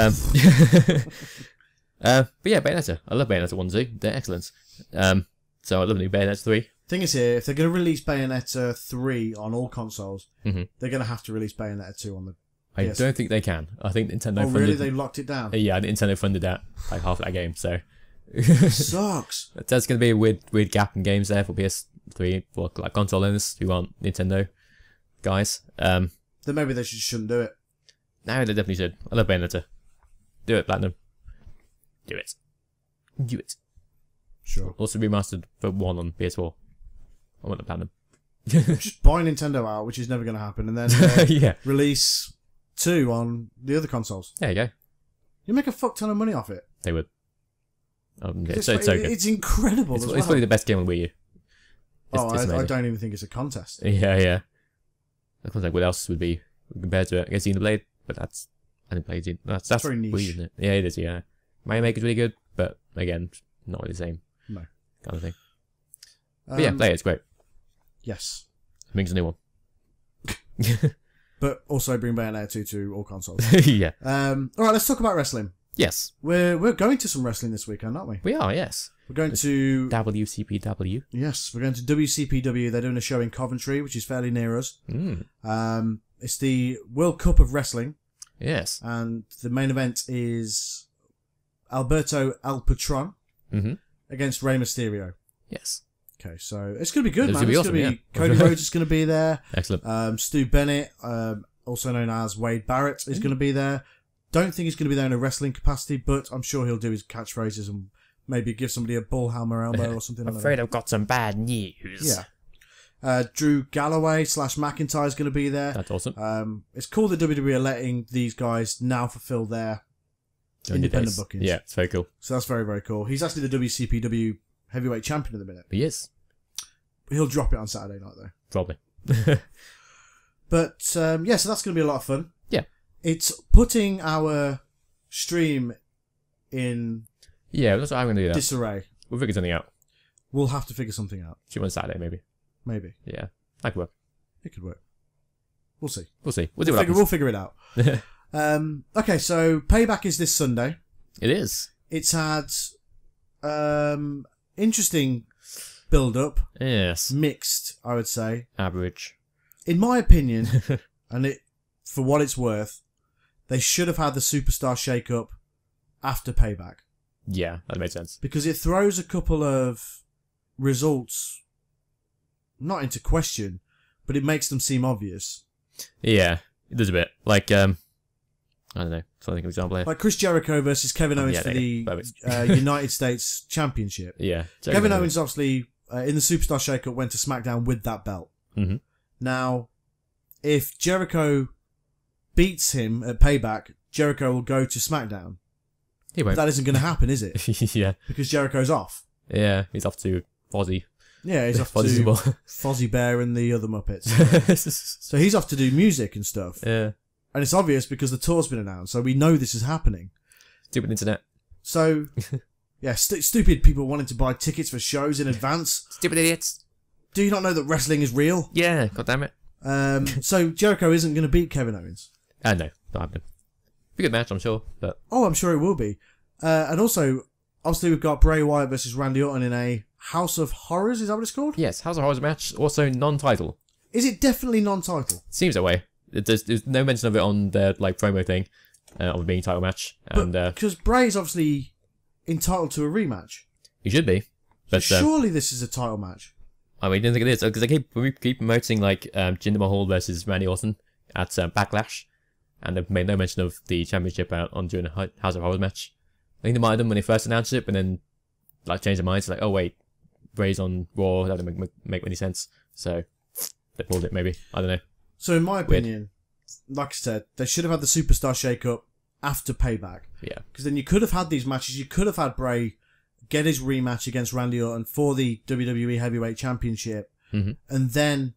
A: But yeah, Bayonetta. I love Bayonetta 1 too. They're excellent. So I love the new Bayonetta 3.
B: Thing is here, if they're going to release Bayonetta 3 on all consoles, they're going to have to release Bayonetta 2 on the
A: I
B: PS.
A: don't think they can. I think Nintendo.
B: Oh really? They locked it down.
A: Yeah, Nintendo funded that like half of that game. So
B: Sucks.
A: There's going to be a weird gap in games there for PS3 for like console owners who aren't Nintendo guys.
B: Then maybe they shouldn't do it.
A: No, they definitely should. I love Bayonetta. Do it, Platinum. Do it. Do it.
B: Sure.
A: Also remastered for 1 on PS4. I want the Platinum.
B: Just buy Nintendo out, which is never going to happen, and then
A: Yeah.
B: release 2 on the other consoles.
A: There you go.
B: You make a fuck ton of money off it.
A: They would.
B: It's
A: so good.
B: It's incredible.
A: It's
B: as well.
A: probably the best game on Wii U.
B: I don't even think it's a contest.
A: Yeah. I was like, what else would be compared to it? I guess Xenoblade, but I didn't play Xenoblade. That's
B: very niche.
A: Wii, isn't it? Yeah, it is. Yeah, Mario Maker's really good, but again, not really the same.
B: No.
A: Kind of thing. But yeah, play it. It's great.
B: Yes.
A: Ming's a new one.
B: But also bring Bayonetta 2 to all consoles.
A: Yeah.
B: All right, let's talk about wrestling.
A: Yes.
B: We're going to some wrestling this weekend, aren't we?
A: We are. Yes.
B: We're going to
A: WCPW.
B: Yes, we're going to WCPW. They're doing a show in Coventry, which is fairly near us. It's the World Cup of Wrestling.
A: Yes.
B: And the main event is Alberto El Patron against Rey Mysterio.
A: Yes.
B: Okay, so it's going to be good,
A: It's
B: man.
A: gonna be
B: It's
A: awesome,
B: going to be
A: yeah.
B: Cody Rhodes is going to be there.
A: Excellent.
B: Stu Bennett, also known as Wade Barrett, is going to be there. Don't think he's going to be there in a wrestling capacity, but I'm sure he'll do his catchphrases and maybe give somebody a bullhammer elbow or something.
A: I'm afraid I've got some bad news.
B: Yeah. Drew Galloway / McIntyre is going to be there.
A: That's awesome.
B: It's cool that WWE are letting these guys now fulfill their independent bookings.
A: Yeah, it's very cool.
B: So that's very, very cool. He's actually the WCPW heavyweight champion at the minute.
A: He is.
B: He'll drop it on Saturday night, though.
A: Probably.
B: But, so that's going to be a lot of fun.
A: Yeah.
B: It's putting our stream in
A: Yeah, that's what I'm going to do. That.
B: disarray.
A: We'll figure something out.
B: We'll have to figure something out.
A: Shoot on Saturday, maybe.
B: Maybe.
A: Yeah, that could work.
B: It could work. We'll see.
A: We'll see. We'll see what
B: We'll figure it out. Okay, so Payback is this Sunday.
A: It is.
B: It's had interesting build-up.
A: Yes.
B: Mixed, I would say.
A: Average.
B: In my opinion, and for what it's worth, they should have had the Superstar shake-up after Payback.
A: Yeah, that makes sense.
B: Because it throws a couple of results not into question, but it makes them seem obvious.
A: Yeah, it does a bit. Like, I don't know. Trying to think of an example here.
B: Like Chris Jericho versus Kevin Owens for the United States Championship.
A: Yeah.
B: Kevin Owens obviously, in the Superstar Shake-Up, went to SmackDown with that belt.
A: Mm-hmm.
B: Now, if Jericho beats him at Payback, Jericho will go to SmackDown.
A: He won't.
B: But that isn't going to happen, is it?
A: Yeah.
B: Because Jericho's off.
A: Yeah, he's off to Fozzy.
B: Yeah, he's off to Fozzie Bear and the other Muppets. So he's off to do music and stuff.
A: Yeah.
B: And it's obvious because the tour's been announced, so we know this is happening.
A: Stupid internet.
B: So, yeah, stupid people wanting to buy tickets for shows in advance.
A: Stupid idiots.
B: Do you not know that wrestling is real?
A: Yeah, god damn it.
B: So Jericho isn't going to beat Kevin Owens.
A: No, not happening. Be a good match, I'm sure. But
B: Oh, I'm sure it will be. And also, obviously we've got Bray Wyatt versus Randy Orton in a House of Horrors, is that what it's called?
A: yes, House of Horrors match, also non-title.
B: Is it definitely non-title?
A: Seems that way. There's no mention of it on the promo thing of it being a title match. And
B: Because Bray's obviously entitled to a rematch.
A: he should be. But
B: Surely this is a title match.
A: I mean, I didn't think it is because we keep promoting like Jinder Mahal versus Randy Orton at Backlash, and they've made no mention of the championship out on during the House of Horrors match. I think they might have done when they first announced it, but then like changed their minds. Like, oh wait, Bray's on Raw. That doesn't make any sense. So they pulled it. Maybe, I don't know.
B: So in my opinion, like I said, they should have had the Superstar Shake-Up after Payback.
A: Yeah.
B: Because then you could have had these matches. You could have had Bray get his rematch against Randy Orton for the WWE Heavyweight Championship,
A: mm-hmm.
B: and then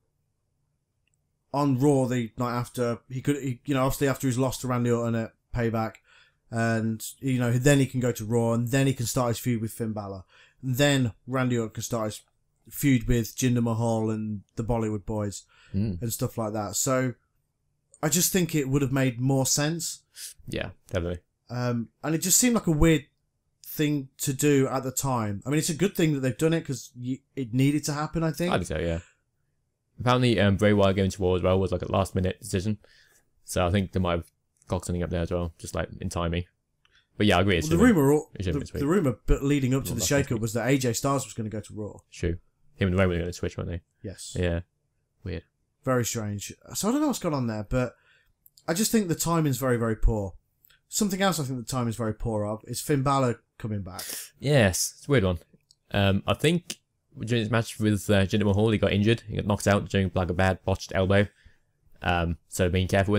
B: on Raw the night after, obviously after he's lost to Randy Orton at Payback, and then he can go to Raw, and then he can start his feud with Finn Balor. And then Randy Orton can start his feud with Jinder Mahal and the Bollywood Boys and stuff like that. So I just think it would have made more sense.
A: Yeah, definitely.
B: And it just seemed like a weird thing to do at the time. I mean, it's a good thing that they've done it because it needed to happen, I think.
A: I think so, yeah. Apparently, Bray Wyatt going to Raw as well was like a last-minute decision. So I think they might have got something up there as well, just like in timing. But yeah, I agree.
B: The rumour leading up to the shake-up was that AJ Styles was going to go to Raw.
A: True. Him and Roman were going to switch, weren't they?
B: Yes.
A: Yeah. Weird.
B: Very strange. So I don't know what's gone on there, but I just think the timing's very, very poor. Something else I think the timing's very poor of is Finn Balor coming back.
A: Yes, it's a weird one. I think during his match with Jinder Mahal, he got injured. He got knocked out during like a bad botched elbow. So being careful with him.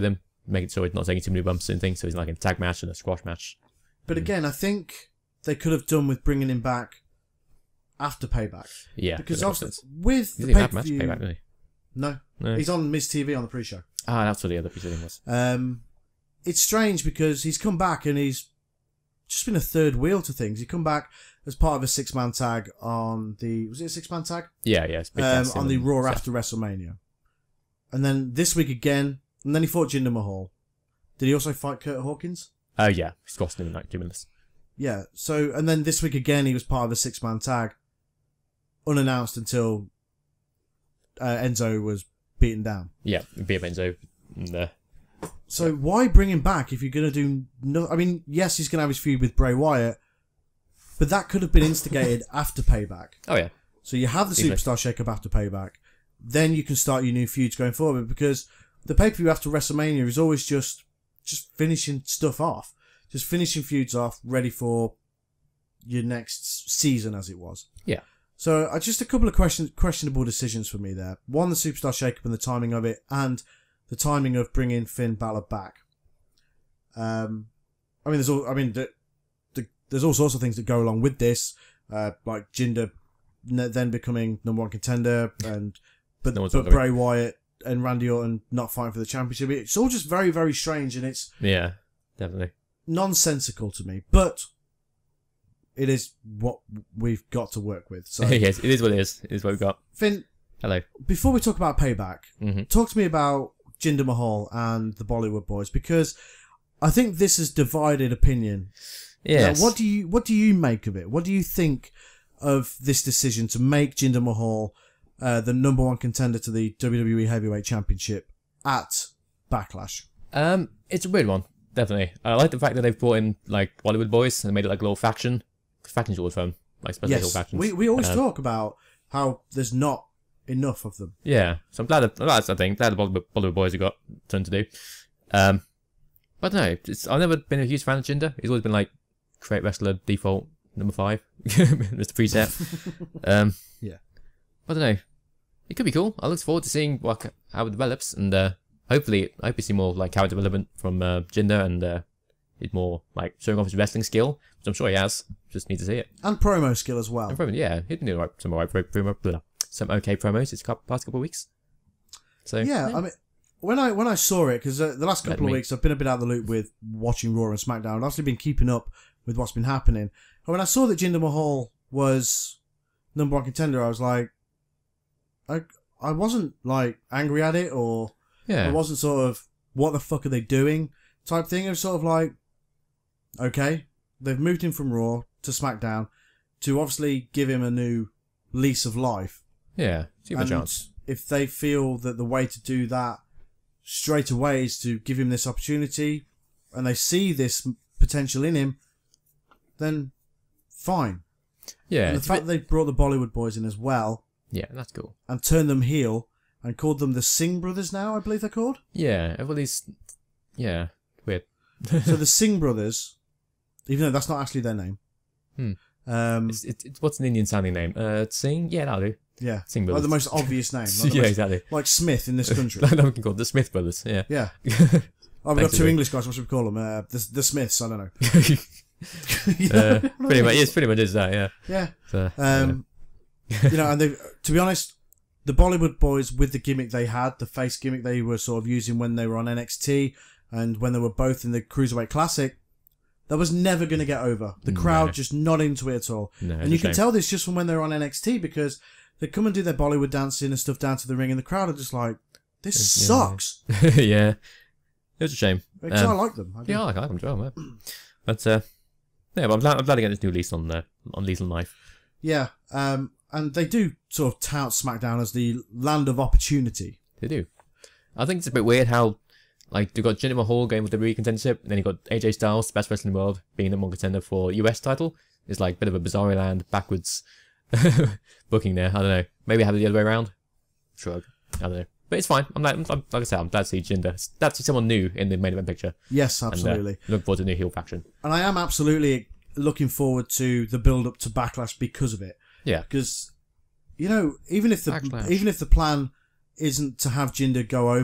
A: making sure he's not taking too many bumps and things. So he's like in a tag match and a squash match.
B: But again, I think they could have done with bringing him back after Payback.
A: Yeah,
B: because obviously with
A: he
B: the
A: didn't have match
B: pay-per-view,
A: Payback, did he?
B: no,
A: No.
B: he's on Miz TV on the pre-show.
A: Ah, that's what the other piece of thing was.
B: It's strange because he's come back and he's just been a third wheel to things. He come back as part of a 6-man tag on the... Was it a 6-man tag?
A: Yeah, it's Big Cass
B: on the
A: and
B: Raw
A: Seth.
B: after WrestleMania. And then this week again, and then he fought Jinder Mahal. Did he also fight Kurt Hawkins?
A: Oh, yeah. He squashed him in like 2 minutes.
B: Yeah, so, and then this week again, he was part of a 6-man tag, unannounced until Enzo was beaten down.
A: Yeah, beat Enzo. And,
B: So why bring him back if you're going to do... No, I mean, yes, he's going to have his feud with Bray Wyatt, but that could have been instigated after Payback.
A: oh, yeah.
B: So you have the
A: Easily.
B: Superstar Shake-Up after Payback, then you can start your new feuds going forward, because the pay-per-view after WrestleMania is always just finishing stuff off. Just finishing feuds off, ready for your next season, as it was.
A: Yeah.
B: So just a couple of questionable decisions for me there. One, the Superstar Shake-Up and the timing of it, and the timing of bringing Finn Balor back. There's all sorts of things that go along with this, like Jinder then becoming #1 contender, but Bray Wyatt and Randy Orton not fighting for the championship. It's all just very, very strange, and it's
A: definitely
B: nonsensical to me. But it is what we've got to work with. So
A: yes, it is what it is. It is what we've got.
B: Finn,
A: hello.
B: Before we talk about Payback, talk to me about Jinder Mahal and the Bollywood Boys, because I think this has divided opinion.
A: Yes.
B: Now, what do you make of it? What do you think of this decision to make Jinder Mahal the #1 contender to the WWE Heavyweight Championship at Backlash?
A: It's a weird one, definitely. I like the fact that they've brought in like Bollywood Boys and made it like a little faction. Factions are always fun, like especially little
B: Yes,
A: factions.
B: we always talk about how there's not enough of them.
A: Yeah, so I'm glad that the Bollywood Boys have got a ton to do. But I don't know, I've never been a huge fan of Jinder. He's always been like great wrestler, default #5, Mr. Preset.
B: Yeah.
A: I don't know. It could be cool. I look forward to seeing how it develops, and hopefully, I hope we see more like character development from Jinder, and he's more like showing off his wrestling skill, which I'm sure he has. Just need to see it.
B: And promo skill as well.
A: And promo, yeah, he's been doing some okay promos this past couple of weeks. So
B: yeah, I mean, when I saw it, because the last couple of weeks I've been a bit out of the loop with watching Raw and SmackDown. I've actually been keeping up with what's been happening. And when I saw that Jinder Mahal was #1 contender, I was like, I wasn't like angry at it, or I wasn't sort of, what the fuck are they doing type thing. It was sort of like, okay, they've moved him from Raw to SmackDown to obviously give him a new lease of life.
A: Yeah, give him a chance.
B: If they feel that the way to do that straight away is to give him this opportunity, and they see this potential in him, then fine.
A: Yeah.
B: And the fact that they brought the Bollywood Boys in as well,
A: yeah, that's cool.
B: and turned them heel and called them the Singh Brothers now, I believe they're called.
A: Yeah, everybody's weird.
B: So the Singh Brothers, even though that's not actually their name.
A: It's what's an Indian sounding name? Singh? Yeah, that'll do.
B: Yeah.
A: Singh
B: Like
A: Brothers.
B: the most obvious name. Like
A: Yeah, exactly.
B: Like Smith in this country.
A: Like we can call it the Smith Brothers. Yeah.
B: Yeah. Oh, we've got two
A: Basically.
B: English guys. What should we call them? The Smiths. I don't know.
A: Pretty much. It's pretty much is that. Yeah.
B: Yeah.
A: So,
B: And they, to be honest, the Bollywood Boys, with the gimmick they had, the face gimmick they were sort of using when they were on NXT and when they were both in the Cruiserweight Classic, that was never going to get over. The crowd just not into it at all.
A: No,
B: and you can tell this just from when they were on NXT, because they come and do their Bollywood dancing and stuff down to the ring, and the crowd are just like, this sucks.
A: yeah. It was a shame.
B: Because I like them. I do.
A: Yeah, I like them as well, man. But yeah, but I'm glad to get this new lease on Lease on Life.
B: Yeah. And they do sort of tout SmackDown as the land of opportunity.
A: They do. I think it's a bit weird how, like, you've got Jinder Mahal going with the WWE contendership, and then you've got AJ Styles, best wrestler in the world, being the #1 contender for US title. It's like a bit of a bizarre land, backwards booking there. I don't know. Maybe have it the other way around. Shrug. I don't know. But it's fine. Like I said, I'm glad to see Jinder. That's someone new in the main event picture.
B: Yes, absolutely.
A: And, look forward to the new heel faction.
B: And I am absolutely looking forward to the build-up to Backlash because of it.
A: Yeah.
B: Because, even if the plan isn't to have Jinder go over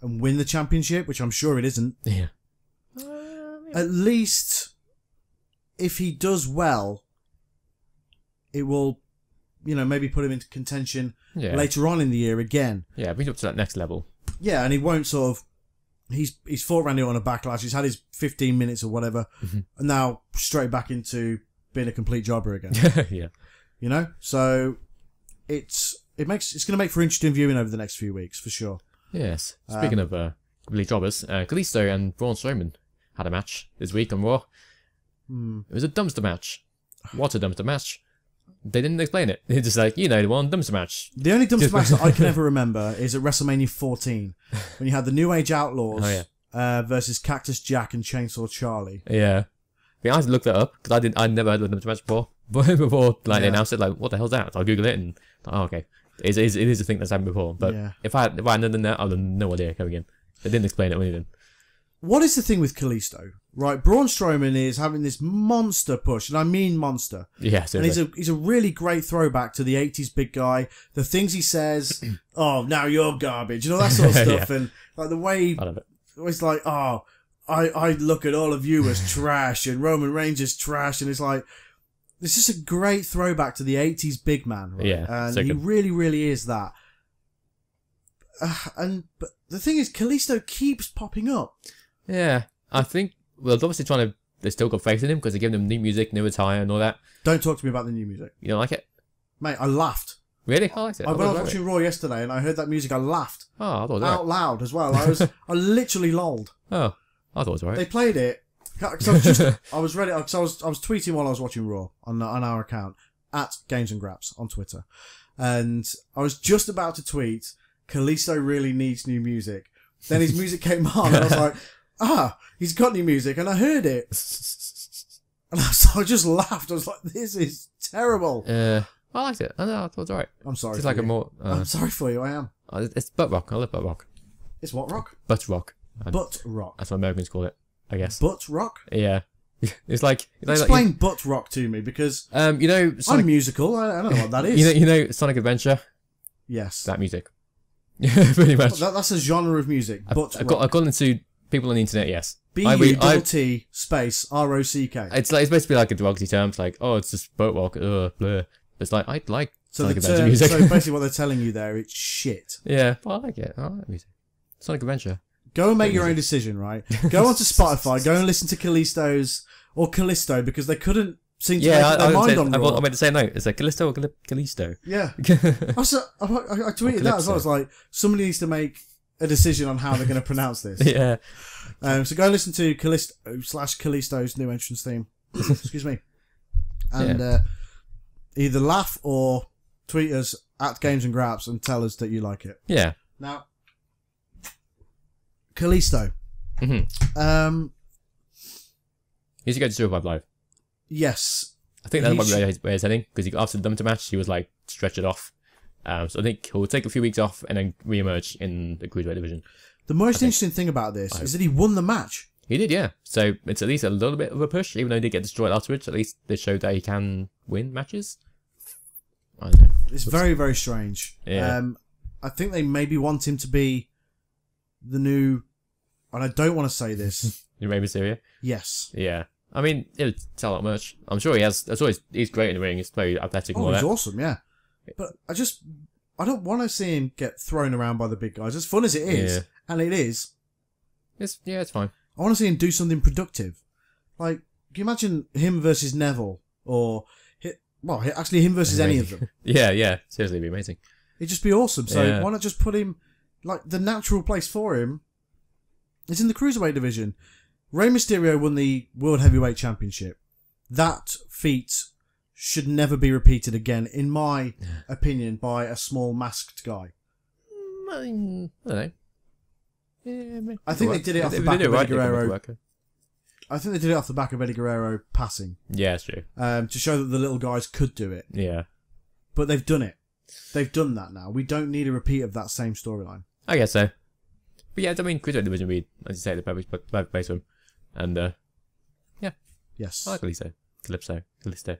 B: and win the championship, which I'm sure it isn't.
A: Yeah.
B: At least, if he does well, it will, maybe put him into contention later on in the year again.
A: Yeah, bring him up to that next level.
B: Yeah, and he won't sort of. He's fought Randy Orton on a backlash. He's had his 15 minutes or whatever, and now straight back into being a complete jobber again.
A: Yeah.
B: So it's going to make for interesting viewing over the next few weeks for sure.
A: Yes. Speaking of complete jobbers, Kalisto and Braun Strowman had a match this week on Raw. It was a dumpster match. What a dumpster match! They didn't explain it. They're just like, the one, dumpster match.
B: The only dumpster match that I can ever remember is at WrestleMania 14 when you had the New Age Outlaws versus Cactus Jack and Chainsaw Charlie.
A: Yeah. I had to look that up because I never heard of the dumpster match before. Before they announced it, like, what the hell's that? So I googled it and okay, it is a thing that's happened before. But if I hadn't done that, I'd have no idea coming in. They didn't explain it or anything.
B: What is the thing with Kalisto? Right, Braun Strowman is having this monster push, and I mean monster.
A: Yeah, seriously.
B: And he's a really great throwback to the 80s big guy. The things he says, now you're garbage, that sort of stuff. And like the way
A: I love it.
B: It's like, I look at all of you as trash, and Roman Reigns is trash, and it's like, this is a great throwback to the 80s big man, right?
A: Yeah,
B: and he really, really is that. But the thing is, Kalisto keeps popping up.
A: Yeah, I think, they're obviously they still got faith in him because they're giving him new music, new attire and all that.
B: Don't talk to me about the new music.
A: You don't like it?
B: Mate, I laughed.
A: Really? I liked it.
B: When I was watching Raw yesterday and I heard that music, I laughed.
A: Oh, I thought it was
B: out loud as well. I literally lolled.
A: Oh, I thought it was alright.
B: They played it. Cause I was ready. Cause I was tweeting while I was watching Raw on our account at Games and Graps on Twitter, and I was just about to tweet, Kalisto really needs new music. Then his music came on, and I was like, he's got new music, and I heard it, and I just laughed. I was like, this is terrible.
A: I liked it. I thought it was alright.
B: I'm sorry.
A: It's like
B: you.
A: a more.
B: I'm sorry for you. I am.
A: It's butt rock. I love butt rock.
B: It's what rock?
A: Butt rock.
B: Butt rock.
A: That's what Americans call it, I guess.
B: Butt rock.
A: Yeah. It's like
B: explain butt rock to me because
A: Sonic,
B: I'm musical. I don't know what that is.
A: You know Sonic Adventure.
B: Yes.
A: That music. Pretty much.
B: That's a genre of music.
A: I've got into people on the internet. Yes.
B: B-U-T space R-O-C-K.
A: It's supposed to be like a derogatory term. It's like, it's just butt rock. Bleh. It's like I like Sonic Adventure music.
B: So basically, what they're telling you there, it's shit.
A: Yeah, but I like it. I like music. Sonic Adventure.
B: Go and make your own decision, right? Go onto Spotify. Go and listen to Kalisto because they couldn't seem to make up their mind on Raw.
A: I made the same note. It's like Kalisto or Kalisto.
B: Yeah. I tweeted that as well. It's like somebody needs to make a decision on how they're going to pronounce this.
A: Yeah.
B: So go and listen to Kalisto's new entrance theme. Excuse me. And either laugh or tweet us at Games and Graps and tell us that you like it.
A: Yeah.
B: Now, Kalisto.
A: Mm-hmm. He's going to Survive Live.
B: Yes.
A: I think that's probably where he's heading, because after the Dumpster match, he was like, stretch it off. So I think he'll take a few weeks off and then re-emerge in the Cruiserweight division.
B: The most interesting thing about this is that he won the match.
A: He did, yeah. So it's at least a little bit of a push, even though he did get destroyed afterwards. At least they showed that he can win matches. I don't know.
B: It's very, very strange.
A: Yeah.
B: I think they maybe want him to be the new, and I don't want to say this.
A: New Rey Mysterio?
B: Yes.
A: Yeah. I mean, it'll sell out merch. I'm sure he has. He's great in the ring. He's very athletic and all that.
B: He's awesome, yeah. But I don't want to see him get thrown around by the big guys. As fun as it is, and it is.
A: It's fine.
B: I want to see him do something productive. Like, can you imagine him versus Neville? Or, actually him versus any of them.
A: Yeah. Seriously, it'd be amazing.
B: It'd just be awesome. So why not just put him, like, the natural place for him is in the Cruiserweight division. Rey Mysterio won the World Heavyweight Championship. That feat should never be repeated again, in my opinion, by a small masked guy.
A: I don't know. Yeah,
B: I think they did it off the back of Eddie Guerrero. I think they did it off the back of Eddie Guerrero passing.
A: Yeah, it's true.
B: To show that the little guys could do it.
A: Yeah.
B: But they've done it. They've done that now. We don't need a repeat of that same storyline.
A: I guess so. But yeah, I mean, Cruiserweight division would be, as you say, the perfect place for him. And, yeah.
B: Yes.
A: I like Kalisto. Calypso.
B: Callisto.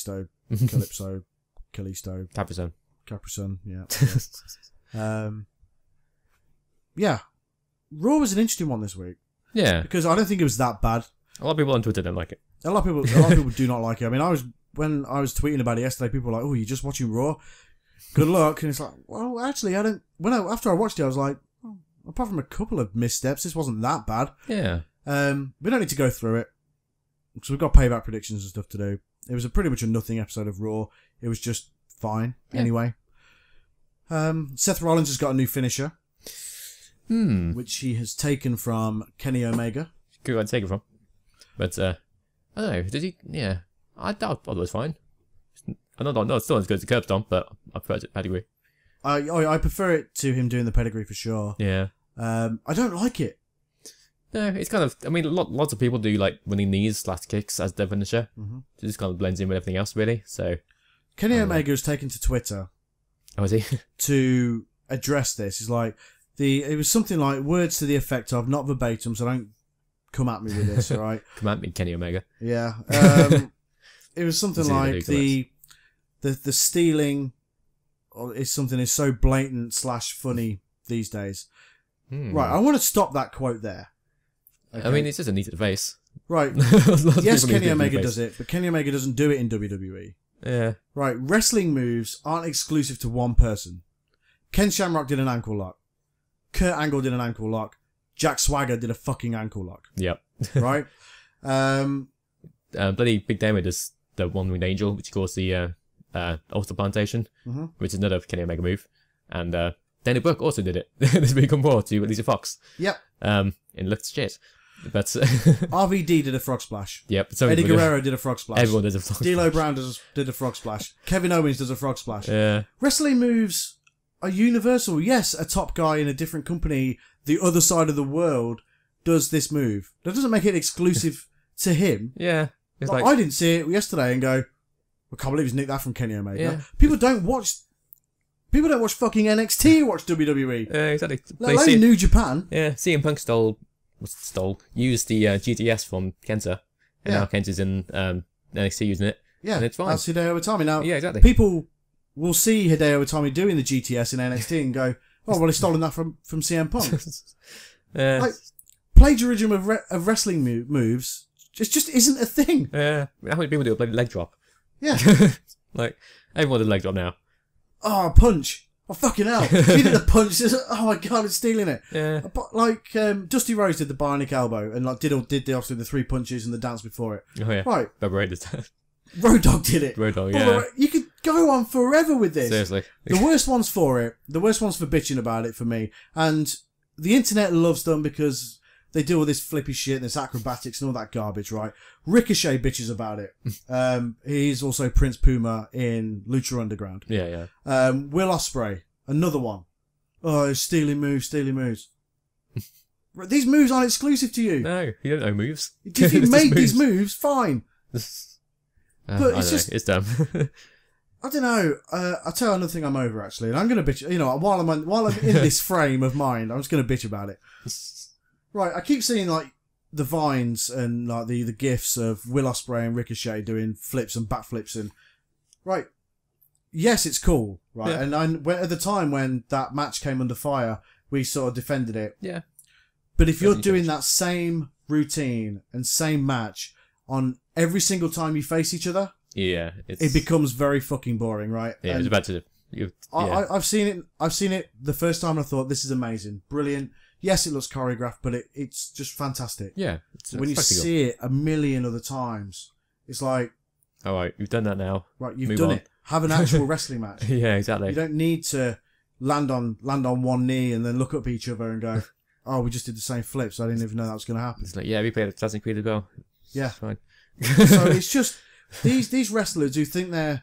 B: Kalisto.
A: Capricorn.
B: Yeah. Yeah. Raw was an interesting one this week
A: Yeah.
B: because I don't think it was that bad.
A: A lot of people on Twitter don't like it.
B: A lot of people do not like it. I mean, when I was tweeting about it yesterday, people were like, "Oh, you're just watching Raw? Good luck." And it's like, well, actually, I don't. After I watched it, I was like, oh, apart from a couple of missteps, this wasn't that bad.
A: Yeah.
B: We don't need to go through it because we've got payback predictions and stuff to do. It was pretty much a nothing episode of Raw. It was just fine anyway. Seth Rollins has got a new finisher, which he has taken from Kenny Omega.
A: Good one to take it from. But, I don't know. Did he? Yeah. I thought it was fine. I don't know. It's still as good as the curb stomp, but I prefer it to pedigree.
B: I prefer it to him doing the pedigree for sure.
A: Yeah.
B: I don't like it.
A: No, it's kind of... I mean, lots of people do, like, running knees / kicks as their finisher. Mm-hmm. It just kind of blends in with everything else, really. So
B: Kenny Omega has taken to Twitter.
A: Oh, is he?
B: To address this. He's like... It was something like words to the effect of, not verbatim, so don't come at me with this, all right?
A: Come at me, Kenny Omega.
B: Yeah. It was something like the stealing is something is so blatant / funny these days. Right, I want to stop that quote there. Okay.
A: I mean, it's just a knee to the face.
B: Right. Yes, Kenny Omega does it, but Kenny Omega doesn't do it in WWE.
A: Yeah.
B: Right, wrestling moves aren't exclusive to one person. Ken Shamrock did an ankle lock. Kurt Angle did an ankle lock. Jack Swagger did a fucking ankle lock.
A: Yep.
B: Right?
A: Bloody Big Damage does the one-winged angel, which he calls the Ulster Plantation, which is another Kenny Omega move. And Danny Brooke also did it. This week on Raw to Alicia Fox.
B: Yep.
A: And it looked shit. But
B: RVD did a frog splash.
A: Yep.
B: Eddie Guerrero did a frog splash.
A: Everyone does a frog splash.
B: D'Lo Brown did a frog splash. Kevin Owens does a frog splash.
A: Yeah.
B: Wrestling moves are universal. Yes, a top guy in a different company, the other side of the world, does this move. That doesn't make it exclusive to him.
A: Yeah. It's
B: like, I didn't see it yesterday and go, I can't believe he's nicked that from Kenny Omega.
A: Yeah.
B: People don't watch fucking NXT, watch WWE.
A: Yeah, exactly.
B: Let alone New Japan.
A: Yeah, CM Punk used the GTS from Kenta, and now Kenta's in NXT using it. Yeah, and it's fine. That's
B: Hideo Itami. Now,
A: yeah, exactly.
B: People will see Hideo Itami doing the GTS in NXT and go, oh, well, he's stolen that from CM Punk. Like, plagiarism of wrestling moves just isn't a thing.
A: Yeah, how many people do a bloody leg drop?
B: Yeah.
A: Like, everyone does a leg drop now.
B: Oh, punch. Oh, fucking hell. He did a punch. Oh, my God, it's stealing it.
A: Yeah.
B: But, like, Dusty Rhodes did the bionic elbow and, like, did obviously the 3 punches and the dance before it.
A: Oh, yeah.
B: Right.
A: Bubba Ray did that.
B: Road Dogg did it.
A: Road Dogg, yeah.
B: You could go on forever with this.
A: Seriously.
B: The worst one's for it. The worst one's for bitching about it for me. And the internet loves them because they do all this flippy shit and this acrobatics and all that garbage, right? Ricochet bitches about it. He's also Prince Puma in Lucha Underground.
A: Yeah.
B: Will Ospreay, another one. Oh, stealing moves. These moves aren't exclusive to you.
A: No, you don't know moves.
B: If you make these moves, fine. But it's just...
A: It's dumb.
B: I don't know. I'll tell you another thing I'm over, actually. And I'm going to bitch... You know, while I'm in this frame of mind, I'm just going to bitch about it. Right, I keep seeing, like, the vines and, like, the gifs of Will Ospreay and Ricochet doing flips and backflips and... Right. Yes, it's cool, right? Yeah. And at the time when that match came under fire, we sort of defended it.
A: Yeah.
B: But if you're doing that same routine and same match on every single time you face each other...
A: Yeah,
B: it becomes very fucking boring, right?
A: Yeah, I was about to...
B: I've seen it the first time and I thought, this is amazing. Brilliant. Yes, it looks choreographed, but it's just fantastic.
A: Yeah.
B: When you see it a million other times, it's like...
A: All right, you've done that now.
B: Right, you've done it. Have an actual wrestling match.
A: Yeah, exactly.
B: You don't need to land on one knee and then look up at each other and go, oh, we just did the same flips. I didn't even know that was going to happen.
A: It's like, yeah, we played Assassin's Creed as well.
B: Yeah.
A: It's fine.
B: So it's just... These wrestlers who think they're...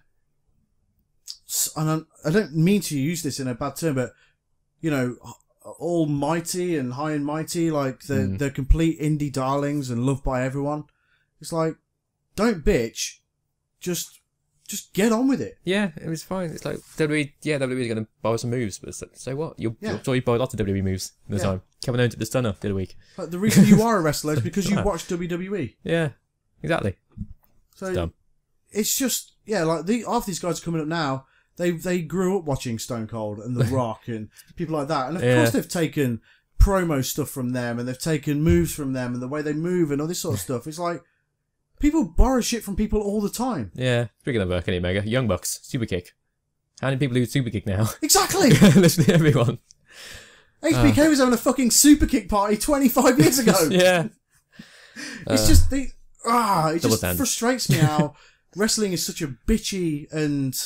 B: And I don't mean to use this in a bad term, but, you know... almighty and high and mighty, like they're complete indie darlings and loved by everyone. It's like, don't bitch, just get on with it.
A: Yeah, it was fine. It's like WWE is going to borrow some moves, but so what? You're sure you borrowed lots of WWE moves in the time. Kevin Owens did the stunner the other week.
B: Like, the reason you are a wrestler is because you watch WWE.
A: Yeah, exactly.
B: So it's dumb. It's just like half these guys are coming up now. They grew up watching Stone Cold and The Rock and people like that. And of course they've taken promo stuff from them, and they've taken moves from them, and the way they move and all this sort of stuff. It's like people borrow shit from people all the time.
A: Yeah. Speaking of Kenny Omega, Young Bucks, super kick. How many people do super kick now?
B: Exactly.
A: Literally everyone.
B: HBK was having a fucking super kick party 25 years ago.
A: Yeah.
B: It's just it just
A: stand.
B: frustrates me how wrestling is such a bitchy and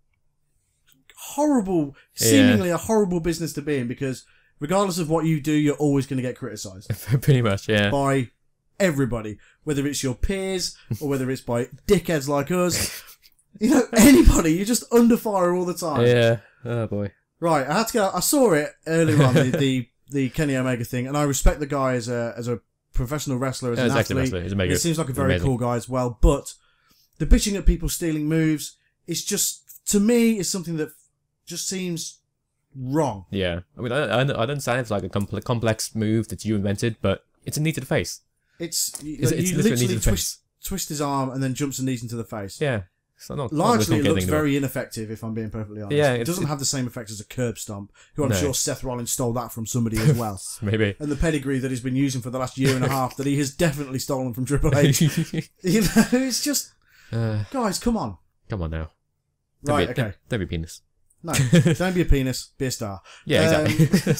B: horrible, seemingly a horrible business to be in, because regardless of what you do, you're always going to get criticised
A: Pretty much, yeah.
B: by everybody, whether it's your peers or whether it's by dickheads like us. You know, anybody. You're just under fire all the time.
A: Yeah. Oh boy.
B: Right, I had to go. I saw it earlier on the Kenny Omega thing, and I respect the guy as a professional wrestler, as an athlete.
A: He's amazing.
B: He seems like a very cool guy as well. But the bitching at people stealing moves is just, to me, is something that just seems wrong.
A: Yeah. I mean, I don't understand if it's like a complex move that you invented, but it's a knee to the face.
B: It's
A: It's
B: you
A: literally
B: literally
A: knee to the face.
B: twist his arm and then jumps and knees into the face.
A: Yeah. So not
B: Largely, it looks
A: getting
B: very ineffective, if I'm being perfectly honest.
A: Yeah,
B: it doesn't have the same effect as a curb stomp, who I'm sure Seth Rollins stole that from somebody as well.
A: Maybe.
B: And the pedigree that he's been using for the last year and a half that he has definitely stolen from Triple H. You know, it's just... guys, come on.
A: Come on now.
B: Right, okay.
A: Don't be penis.
B: No, don't be a penis, be a star.
A: Yeah, exactly.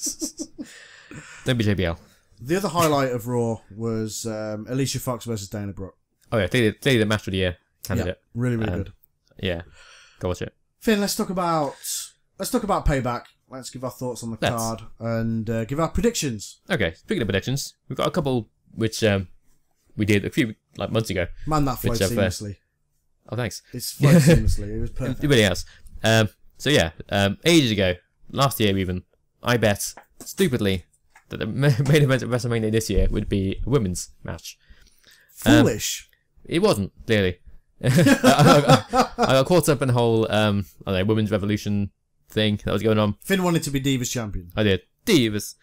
A: Don't be JBL.
B: The other highlight of Raw was Alicia Fox versus Dana Brooke.
A: Oh yeah, clearly the match of the year candidate.
B: Yeah, really, really good.
A: Yeah, go watch it.
B: Finn, let's talk about Payback. Let's give our thoughts on the card and give our predictions.
A: Okay, speaking of predictions, we've got a couple which we did a few months ago.
B: Man, that flowed seamlessly.
A: Oh, thanks.
B: It's flowed seamlessly. It was perfect.
A: It really has. So yeah, ages ago, last year even, I bet stupidly that the main event of WrestleMania this year would be a women's match.
B: Foolish.
A: It wasn't, clearly. I got caught up in the whole women's revolution thing that was going on.
B: Finn wanted to be Divas champion.
A: I did. Divas.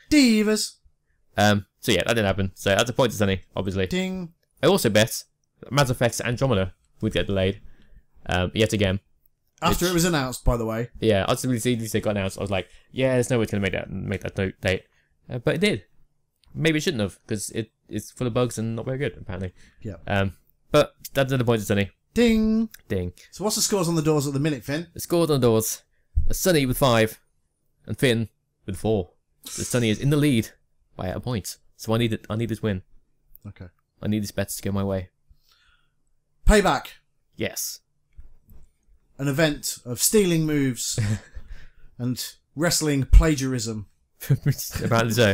A: So yeah, that didn't happen. So that's a point to Sunny, obviously.
B: Ding.
A: I also bet Mass Effect Andromeda would get delayed. Yet again.
B: After it was announced, by the way.
A: Yeah, I was really see it got announced. I was like, yeah, there's no way it's going to make that date. But it did. Maybe it shouldn't have, because it's full of bugs and not very good, apparently.
B: Yeah.
A: But that's another point to Sunny.
B: Ding.
A: Ding.
B: So what's the scores on the doors at the minute, Finn?
A: The scores on the doors. Sunny with 5, and Finn with 4. So Sunny is in the lead by a point. So I need this win.
B: Okay.
A: I need this bet to go my way.
B: Payback.
A: Yes.
B: An event of stealing moves and wrestling plagiarism.
A: Apparently so.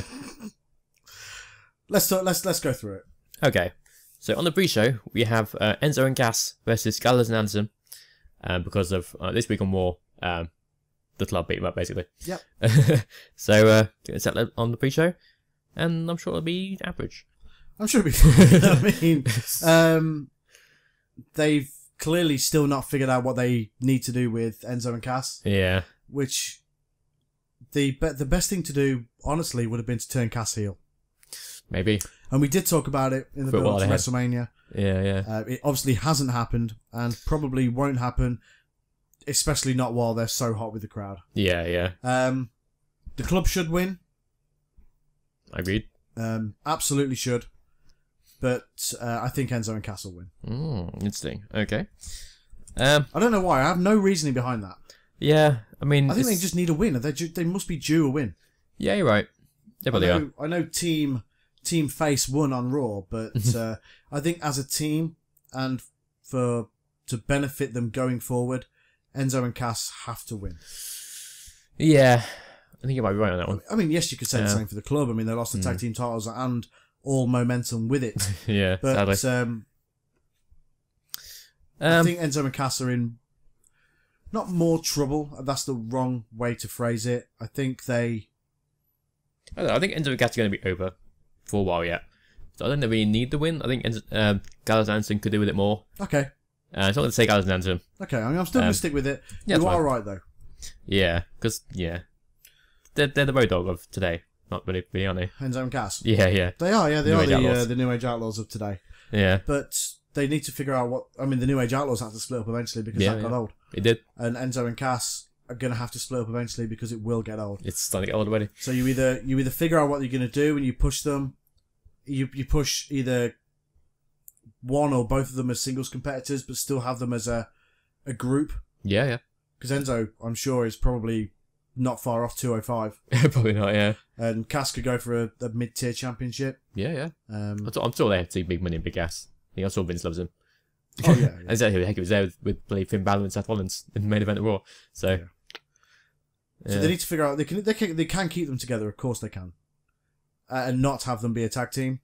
B: Let's go through it.
A: Okay. So on the pre-show, we have Enzo and Cass versus Gallows and Anderson. Because of this week on War, the club beat him up, basically.
B: Yep.
A: So, set that on the pre-show, and I'm sure it'll be average.
B: I'm sure it'll be fine. I mean, they've clearly still not figured out what they need to do with Enzo and Cass.
A: Yeah.
B: Which, the best thing to do, honestly, would have been to turn Cass heel.
A: Maybe.
B: And we did talk about it in the build to WrestleMania.
A: Yeah.
B: It obviously hasn't happened, and probably won't happen, especially not while they're so hot with the crowd.
A: Yeah.
B: The club should win.
A: I agreed.
B: Absolutely should. But I think Enzo and Cass will win.
A: Interesting. Okay.
B: I don't know why. I have no reasoning behind that.
A: Yeah, I mean...
B: I think they just need a win. They must be due a win.
A: Yeah, you're right. They probably are.
B: I know Team Face won on Raw, but I think as a team and to benefit them going forward, Enzo and Cass have to win.
A: Yeah, I think you might be right on that one.
B: I mean, yes, you could say the same for the club. I mean, they lost the tag team titles and all momentum with it.
A: Yeah,
B: but
A: sadly.
B: I think Enzo and Cass are in not more trouble. That's the wrong way to phrase it. I think
A: I think Enzo and Cass are going to be over for a while yet. So I don't really need the win. I think Gallows and Anderson could do with it more.
B: Okay.
A: So I'm going to say Gallows and Anderson.
B: Okay, I mean, I'm still going to stick with it.
A: Yeah,
B: you are right, though.
A: Yeah, because, they're the road dog of today. Not really, are they?
B: Enzo and Cass.
A: Yeah.
B: They are, yeah. They are the New Age Outlaws of today.
A: Yeah.
B: But they need to figure out what... I mean, the New Age Outlaws had to split up eventually because that got old.
A: It did.
B: And Enzo and Cass are going to have to split up eventually because it will get old.
A: It's starting to get old already.
B: So you either figure out what you're going to do and you push them. You push either one or both of them as singles competitors, but still have them as a group.
A: Yeah, yeah.
B: Because Enzo, I'm sure, is probably not far off 205.
A: Probably not, yeah.
B: And Cass could go for a mid-tier championship.
A: Yeah, yeah. I'm still there to see Big Money and Big Ass. I think I saw Vince loves him.
B: Oh, yeah.
A: And exactly, heck, it was there with bloody Finn Balor and Seth Rollins in the main event of Raw. So,
B: yeah. So they need to figure out they can keep them together. Of course they can, and not have them be a tag team.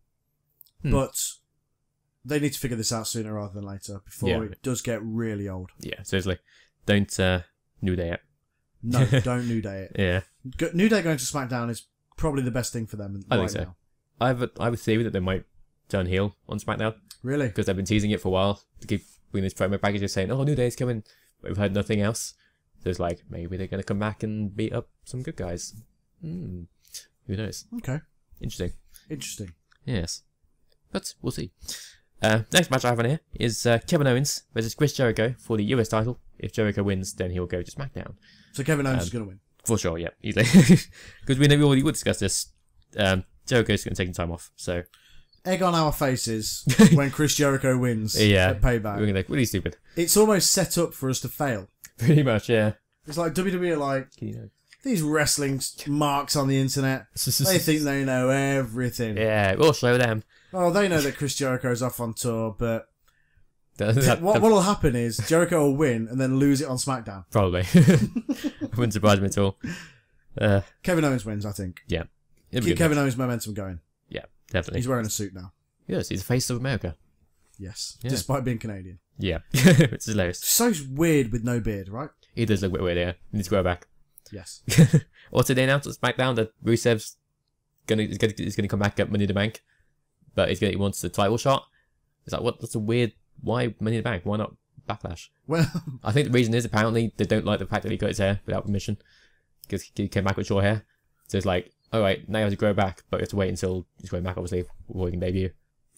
B: But they need to figure this out sooner rather than later before it does get really old.
A: Yeah, seriously, don't New Day it.
B: No, don't New Day it.
A: Yeah,
B: New Day going to SmackDown is probably the best thing for them.
A: I think so. Now. I have a theory that they might turn heel on SmackDown.
B: Really?
A: Because they've been teasing it for a while to keep bringing this promo package, saying, "Oh, New Day's coming," but we've heard nothing else. So it's like, maybe they're going to come back and beat up some good guys. Who knows?
B: Okay.
A: Interesting. Yes. But we'll see. Next match I have on here is Kevin Owens versus Chris Jericho for the US title. If Jericho wins, then he'll go to SmackDown.
B: So Kevin Owens is going to win?
A: For sure, yeah. Easily. Because we already would discuss this. Jericho's going to take some time off, so...
B: Egg on our faces when Chris Jericho wins at Payback.
A: We're going to look really stupid.
B: It's almost set up for us to fail.
A: Pretty much, yeah.
B: It's like WWE are like, these wrestling marks on the internet, they think they know everything.
A: Yeah, we'll show them.
B: Oh, they know that Chris Jericho's off on tour, but what will happen is Jericho will win and then lose it on SmackDown.
A: Probably. Wouldn't surprise me at all.
B: Kevin Owens wins, I think.
A: Yeah.
B: Keep Kevin Owens' momentum going.
A: Yeah, definitely.
B: He's wearing a suit now.
A: Yes, he's the face of America.
B: Yes, despite being Canadian.
A: Yeah, which is hilarious.
B: So weird with no beard, right?
A: He does look a bit weird, yeah. He needs to grow back.
B: Yes.
A: Also, they announced at SmackDown that Rusev's is gonna come back at Money in the Bank, but he wants the title shot. It's like, what? That's a weird. Why Money in the Bank? Why not Backlash?
B: Well,
A: I think the reason is apparently they don't like the fact that he got his hair without permission because he came back with short hair. So it's like, all right, now you have to grow back, but you have to wait until he's going back, obviously, before he can debut.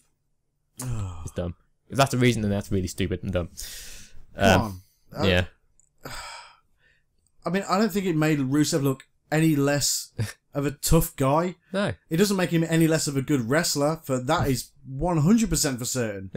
A: It's dumb. If that's the reason, then that's really stupid and dumb.
B: Come on.
A: Yeah.
B: I mean, I don't think it made Rusev look any less of a tough guy.
A: No.
B: It doesn't make him any less of a good wrestler, for that is 100% for certain.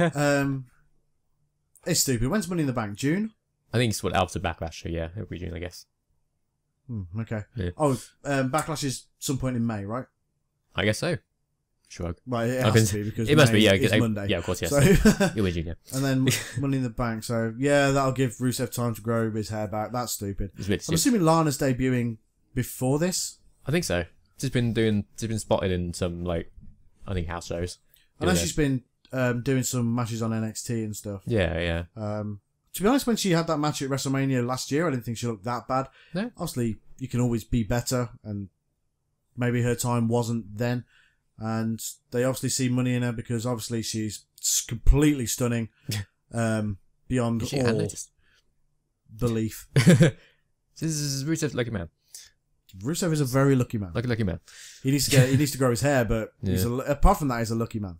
B: It's stupid. When's Money in the Bank? June?
A: I think it's what after Backlash, so yeah, it'll be June, I guess.
B: Okay.
A: Yeah.
B: Oh, Backlash is some point in May, right?
A: I guess so. Shrug.
B: Well, it has to be because
A: it must be, yeah.
B: It's Monday.
A: Yeah, of course, yes.
B: So,
A: it'll be June, yeah.
B: And then Money in the Bank. So, yeah, that'll give Rusev time to grow his hair back. That's stupid. I'm assuming Lana's debuting before this?
A: I think so. She's been spotted in some, like, I think house shows.
B: I know she's been doing some matches on NXT and stuff.
A: Yeah, yeah.
B: To be honest, when she had that match at WrestleMania last year, I didn't think she looked that bad.
A: No.
B: Obviously, you can always be better, and maybe her time wasn't then. And they obviously see money in her because obviously she's completely stunning, beyond all belief.
A: This is Rusev's lucky man.
B: Rusev is a very lucky man.
A: Lucky man.
B: He needs to grow his hair, but apart from that, he's a lucky man.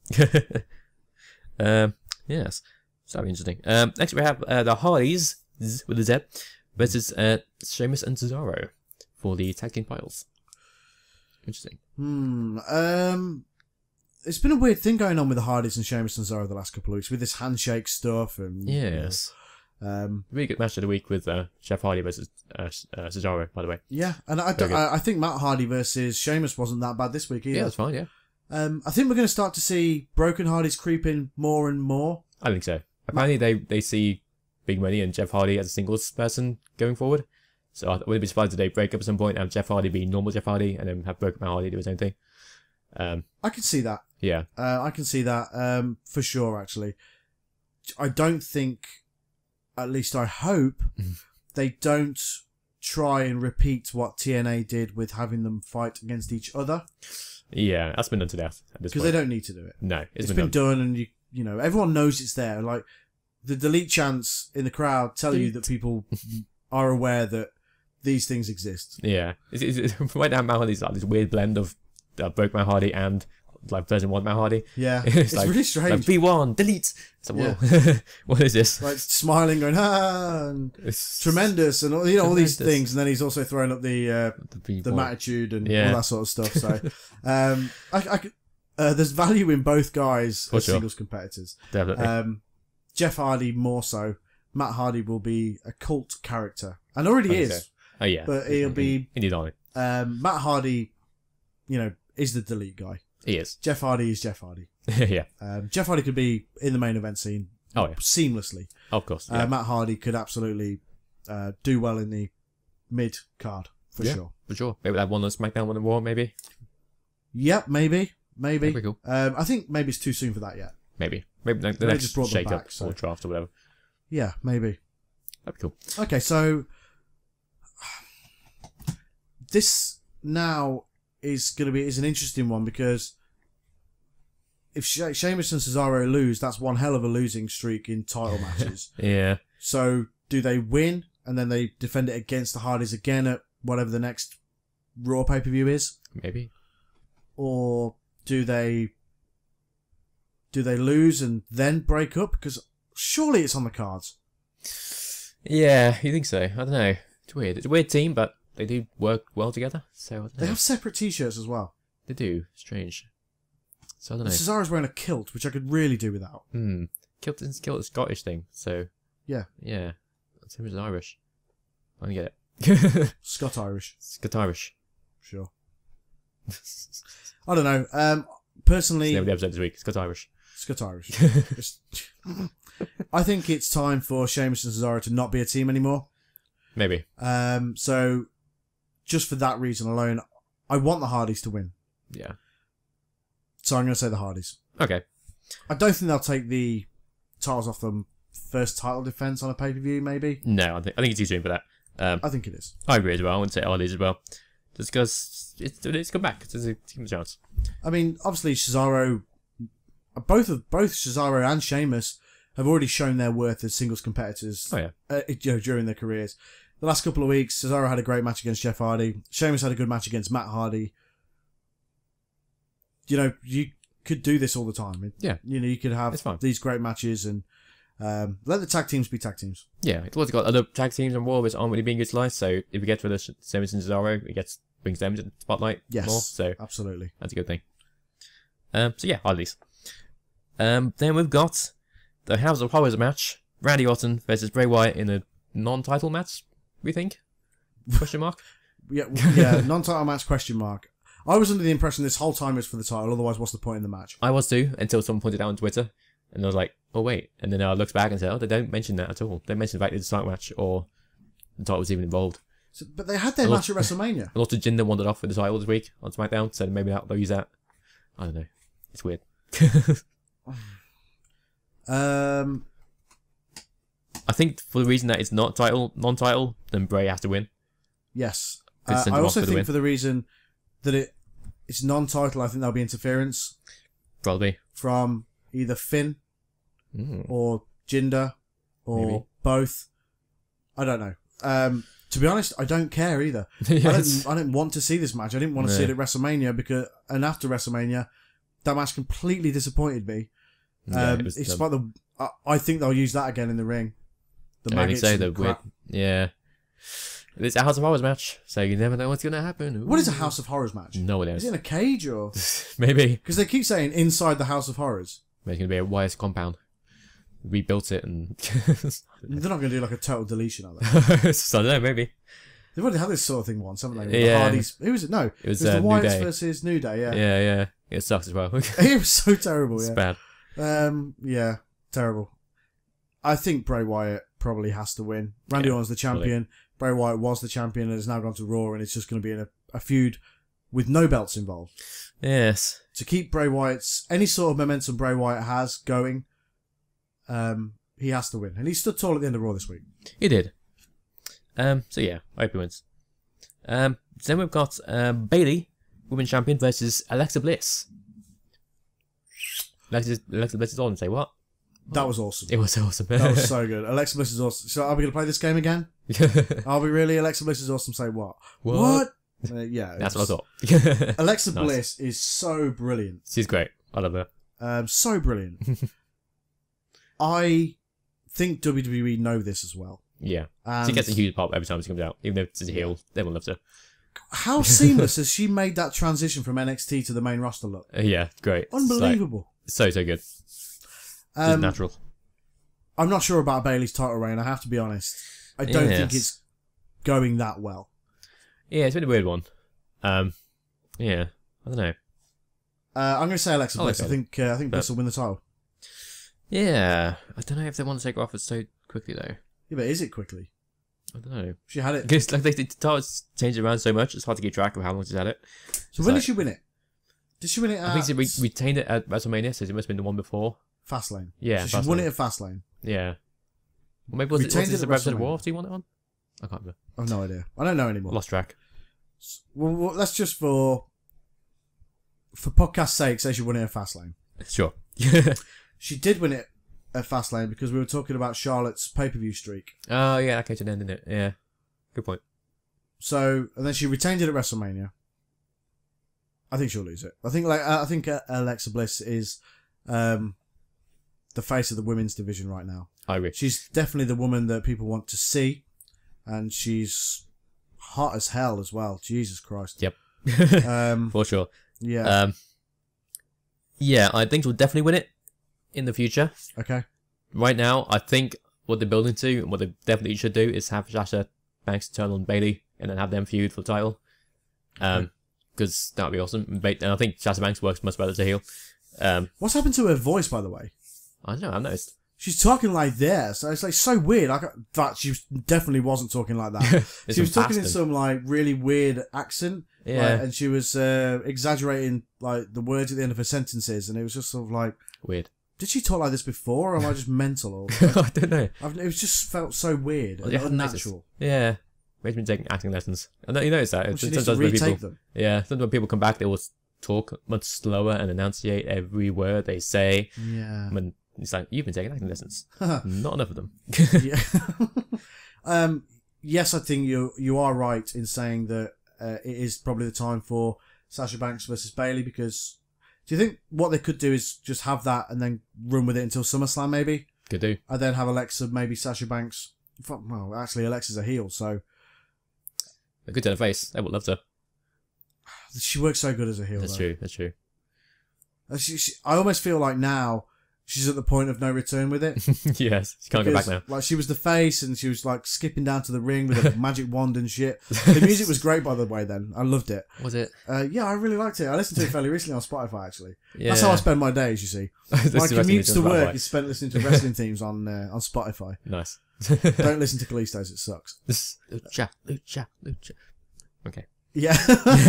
A: Yes, so that'll be interesting. Next we have the Hardys with the Z versus Sheamus and Cesaro for the tag team titles. Interesting.
B: It's been a weird thing going on with the Hardys and Sheamus and Cesaro the last couple of weeks with this handshake stuff and
A: yes. Really good match of the week with Jeff Hardy versus Cesaro, by the way.
B: Yeah, and I think Matt Hardy versus Sheamus wasn't that bad this week either.
A: Yeah, that's fine, yeah.
B: I think we're going to start to see Broken Hardys creep in more and more.
A: I think so. Apparently they see Big Money and Jeff Hardy as a singles person going forward. So I wouldn't be surprised if they break up at some point and have Jeff Hardy be normal Jeff Hardy and then have Broken Matt Hardy do his own thing.
B: I can see that.
A: Yeah.
B: I can see that for sure, actually. I don't think, at least I hope, they don't try and repeat what TNA did with having them fight against each other.
A: Yeah, that's been done to death at this point.
B: Because they don't need to do it.
A: No,
B: it's been done and you know, everyone knows it's there. Like, the delete chants in the crowd tell you that people are aware that these things exist.
A: Yeah. It's right now, Matt Hardy's like this weird blend of Broken Matt Hardy and like version 1 Matt Hardy.
B: Yeah, it's
A: like,
B: really strange.
A: Like V1, delete. So, whoa. What is this?
B: Like smiling, going and tremendous, and all, all these things, and then he's also throwing up the Matitude and all that sort of stuff. So, there's value in both guys as singles competitors.
A: Definitely.
B: Jeff Hardy more so. Matt Hardy will be a cult character, and already is.
A: So. Oh yeah,
B: but he'll be
A: indeed on it.
B: Matt Hardy, is the delete guy.
A: He is.
B: Jeff Hardy is Jeff Hardy.
A: Yeah.
B: Jeff Hardy could be in the main event scene.
A: Oh yeah.
B: Seamlessly.
A: Of course. Yeah.
B: Matt Hardy could absolutely do well in the mid card for sure.
A: For sure. Maybe that one on SmackDown, one on Raw, maybe.
B: Yep, maybe.
A: That'd be cool.
B: I think maybe it's too soon for that yet.
A: Maybe the next
B: just brought them
A: shake
B: back,
A: up or draft or whatever.
B: Yeah, maybe.
A: That'd be cool.
B: Okay, so this now is an interesting one, because if Sheamus and Cesaro lose, that's one hell of a losing streak in title matches.
A: Yeah.
B: So do they win and then they defend it against the Hardys again at whatever the next Raw pay-per-view is?
A: Maybe.
B: Or do they lose and then break up? Because surely it's on the cards.
A: Yeah, you think so? I don't know. It's weird. It's a weird team, but they do work well together. So I don't know.
B: They have separate T-shirts as well.
A: They do. Strange. So I don't know.
B: Cesaro's wearing a kilt, which I could really do without.
A: Kilt is a Scottish thing, so
B: yeah.
A: Same as Irish. I don't get it.
B: Scot-Irish.
A: Scot-Irish.
B: Sure. I don't know. Personally,
A: that's the name of the episode this week. Scot-Irish.
B: Scot-Irish. I think it's time for Sheamus and Cesaro to not be a team anymore.
A: Maybe.
B: So, just for that reason alone, I want the Hardys to win.
A: Yeah.
B: So I'm going to say the Hardys.
A: Okay.
B: I don't think they'll take the titles off them first title defense on a pay-per-view, maybe.
A: No, I think it's too soon for that.
B: I think it is.
A: I agree as well. I wouldn't say Hardys as well. Just because it's come back. There's a team chance.
B: I mean, obviously, both Cesaro and Sheamus have already shown their worth as singles competitors.
A: Oh yeah.
B: During their careers. The last couple of weeks, Cesaro had a great match against Jeff Hardy. Sheamus had a good match against Matt Hardy. You could do this all the time.
A: Yeah.
B: You could have these great matches and let the tag teams be tag teams.
A: Yeah, it's also got other tag teams on Raw which aren't really being utilised, so if we get rid of Sheamus and Cesaro, it brings them to the spotlight more. So
B: absolutely.
A: That's a good thing. So yeah, Hardys. Then we've got the House of Horrors match. Randy Orton versus Bray Wyatt in a non-title match, we think? Question mark?
B: Yeah, non-title match, question mark. I was under the impression this whole time is for the title, otherwise what's the point in the match?
A: I was too, until someone pointed out on Twitter, and I was like, oh wait. And then I looked back and said, oh, they don't mention that at all. They don't mention the fact that it's a title match, or the title was even involved.
B: So, but they had their match at WrestleMania.
A: A lot of Jinder wandered off with the title this week on SmackDown, so maybe they'll use that. I don't know. It's weird. I think for the reason that it's not non-title, then Bray has to win.
B: Yes. I also think for the reason that it's non-title, I think there'll be interference.
A: Probably.
B: From either Finn or Jinder or maybe both. I don't know. To be honest, I don't care either. Yes. I don't want to see this match. I didn't want to see it at WrestleMania and after WrestleMania, that match completely disappointed me. It's about I think they'll use that again in the ring. The maggots. I think so.
A: Yeah. It's a House of Horrors match, so you never know what's going to happen. Ooh.
B: What is a House of Horrors match?
A: No one knows.
B: Is it in a cage or?
A: Maybe.
B: Because they keep saying inside the House of Horrors.
A: Maybe it's going to be a Wyeth compound. Rebuilt it and...
B: They're not going to do like a total deletion of that.
A: I don't know, maybe.
B: They've already had this sort of thing once, haven't they?
A: Yeah.
B: The Hardys. Who was it? No. It was the Wyatts versus New Day, yeah.
A: Yeah. It sucks as well.
B: It was so terrible,
A: It's bad.
B: Yeah, terrible. I think Bray Wyatt probably has to win. Randy Orton's the champion. Probably. Bray Wyatt was the champion and has now gone to Raw, and it's just going to be in a feud with no belts involved.
A: Yes.
B: To keep Bray Wyatt's... Any sort of momentum Bray Wyatt has going, he has to win. And he stood tall at the end of Raw this week.
A: He did. So yeah, I hope he wins. Then we've got Bayley, Women's Champion, versus Alexa Bliss. Alexa Bliss is on and say what?
B: That was awesome.
A: It was awesome.
B: That was so good. Alexa Bliss is awesome. So are we going to play this game again? Are we really? Alexa Bliss is awesome. Say what?
A: What?
B: Yeah,
A: That's what I thought.
B: Alexa
A: Nice.
B: Bliss is so brilliant.
A: She's great. I love her.
B: So brilliant. I think WWE know this as well.
A: Yeah.
B: And
A: She gets a huge pop every time she comes out. Even though it's a heel, everyone loves her.
B: how seamless has she made that transition from NXT to the main roster look?
A: Yeah, great.
B: Unbelievable.
A: It's like, so good. Just natural.
B: I'm not sure about Bayley's title reign, I have to be honest. I don't think it's going that well.
A: Yeah, it's been a weird one. Yeah, I don't know.
B: I'm going to say Alexa Bliss.
A: like
B: I think Bliss will win the title.
A: Yeah, I don't know if they want to take her off it so quickly though.
B: Yeah, but is it quickly?
A: I don't know.
B: She had it.
A: Because like the title's changed around so much, it's hard to keep track of how long she's had it.
B: So when did she win it? Did she win it at...
A: I think she retained it at WrestleMania, so it must have been the one before.
B: Fastlane.
A: Yeah,
B: So she won it at Fastlane.
A: Yeah. Well, maybe was it
B: Retained it
A: the
B: at
A: Representative
B: WrestleMania.
A: War? Do you want it on? I can't remember.
B: I've no idea. I don't know anymore.
A: Lost track.
B: Well, that's just for podcast sake, say she won it at Fastlane.
A: Sure.
B: She did win it at Fastlane because we were talking about Charlotte's pay-per-view streak.
A: Oh, yeah, that came to an end, didn't it? Yeah. Good point.
B: So, and then she retained it at WrestleMania. I think she'll lose it. I think Alexa Bliss is the face of the women's division right now.
A: I agree.
B: She's definitely the woman that people want to see, and she's hot as hell as well. Jesus Christ.
A: Yep.
B: Um,
A: For sure.
B: yeah.
A: Yeah, I think she'll definitely win it in the future.
B: Okay.
A: Right now, I think what they're building to, and what they definitely should do, is have Sasha Banks turn on Bayley, and then have them feud for the title. Because that would be awesome. And I think Sasha Banks works much better as a heel.
B: What's happened to her voice, by the way?
A: I don't know, I've noticed.
B: She's talking like this. So it's like so weird. That she definitely wasn't talking like that. She was talking in some like really weird accent.
A: Yeah.
B: Like, and she was exaggerating like the words at the end of her sentences, and it was just sort of like
A: Weird.
B: Did she talk like this before, or am I just mental? Or
A: I don't know.
B: it was just felt so weird and
A: Yeah, I hadn't
B: unnatural.
A: Yeah. Maybe been taking acting lessons. I know you notice that.
B: Well, she needs to retake them.
A: Yeah, sometimes when people come back, they will talk much slower and enunciate every word they say.
B: Yeah.
A: When it's like, you've been taking acting lessons. Not enough of them.
B: Yeah. Yes, I think you are right in saying that it is probably the time for Sasha Banks versus Bayley, because do you think what they could do is just have that and then run with it until SummerSlam maybe?
A: Could do.
B: And then have Alexa, maybe Sasha Banks. Well, actually, Alexa's a heel, so
A: A good turn of face. I would love to.
B: she works so good as a heel.
A: That's
B: though.
A: true. That's true.
B: I almost feel like now she's at the point of no return with it.
A: Yes, she can't go back now.
B: Like she was the face, and she was like skipping down to the ring with a magic wand and shit. The music was great, by the way. Then I loved it.
A: Was it?
B: Yeah, I really liked it. I listened to it fairly recently on Spotify. Actually,
A: Yeah.
B: that's how I spend my days. You see, my
A: Listen to
B: commutes to
A: wrestling
B: work
A: Spotify.
B: is spent listening to wrestling themes on Spotify.
A: Nice.
B: Don't listen to Kalisto's; it sucks.
A: Lucha. Okay.
B: Yeah.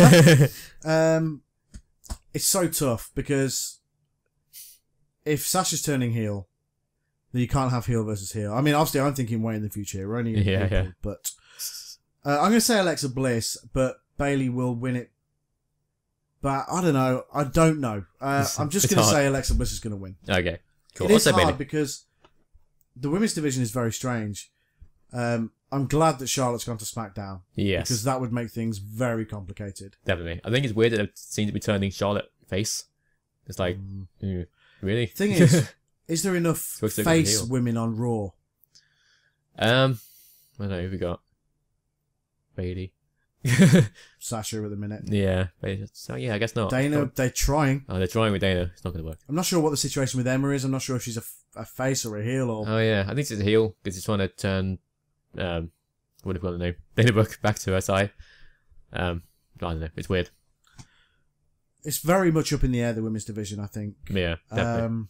B: It's so tough because if Sasha's turning heel, then you can't have heel versus heel. I mean, obviously, I'm thinking way in the future. We're only in April,
A: Yeah.
B: but I'm going to say Alexa Bliss, but Bayley will win it. But I don't know. I'm just
A: It's
B: going to
A: hard.
B: say Alexa Bliss is going to win.
A: Okay. Cool.
B: It
A: I'll
B: is
A: say
B: hard
A: Bayley.
B: because the women's division is very strange. I'm glad that Charlotte's gone to SmackDown.
A: Yes.
B: Because that would make things very complicated.
A: Definitely. I think it's weird that they seem to be turning Charlotte face. It's like, really?
B: Thing is there enough
A: Looks like a
B: face
A: heel.
B: women on Raw?
A: I don't know who we got. Bayley.
B: Sasha at the minute.
A: Yeah. Bayley. So yeah, I guess not.
B: Dana, they're trying.
A: Oh, they're trying with Dana. It's not going to work.
B: I'm not sure what the situation with Emma is. I'm not sure if she's a face or a heel or...
A: Oh yeah, I think she's a heel because he's trying to turn, what do you call the name? Dana Brooke back to her side. I don't know. It's weird.
B: It's very much up in the air, the women's division, I think.
A: Yeah, definitely.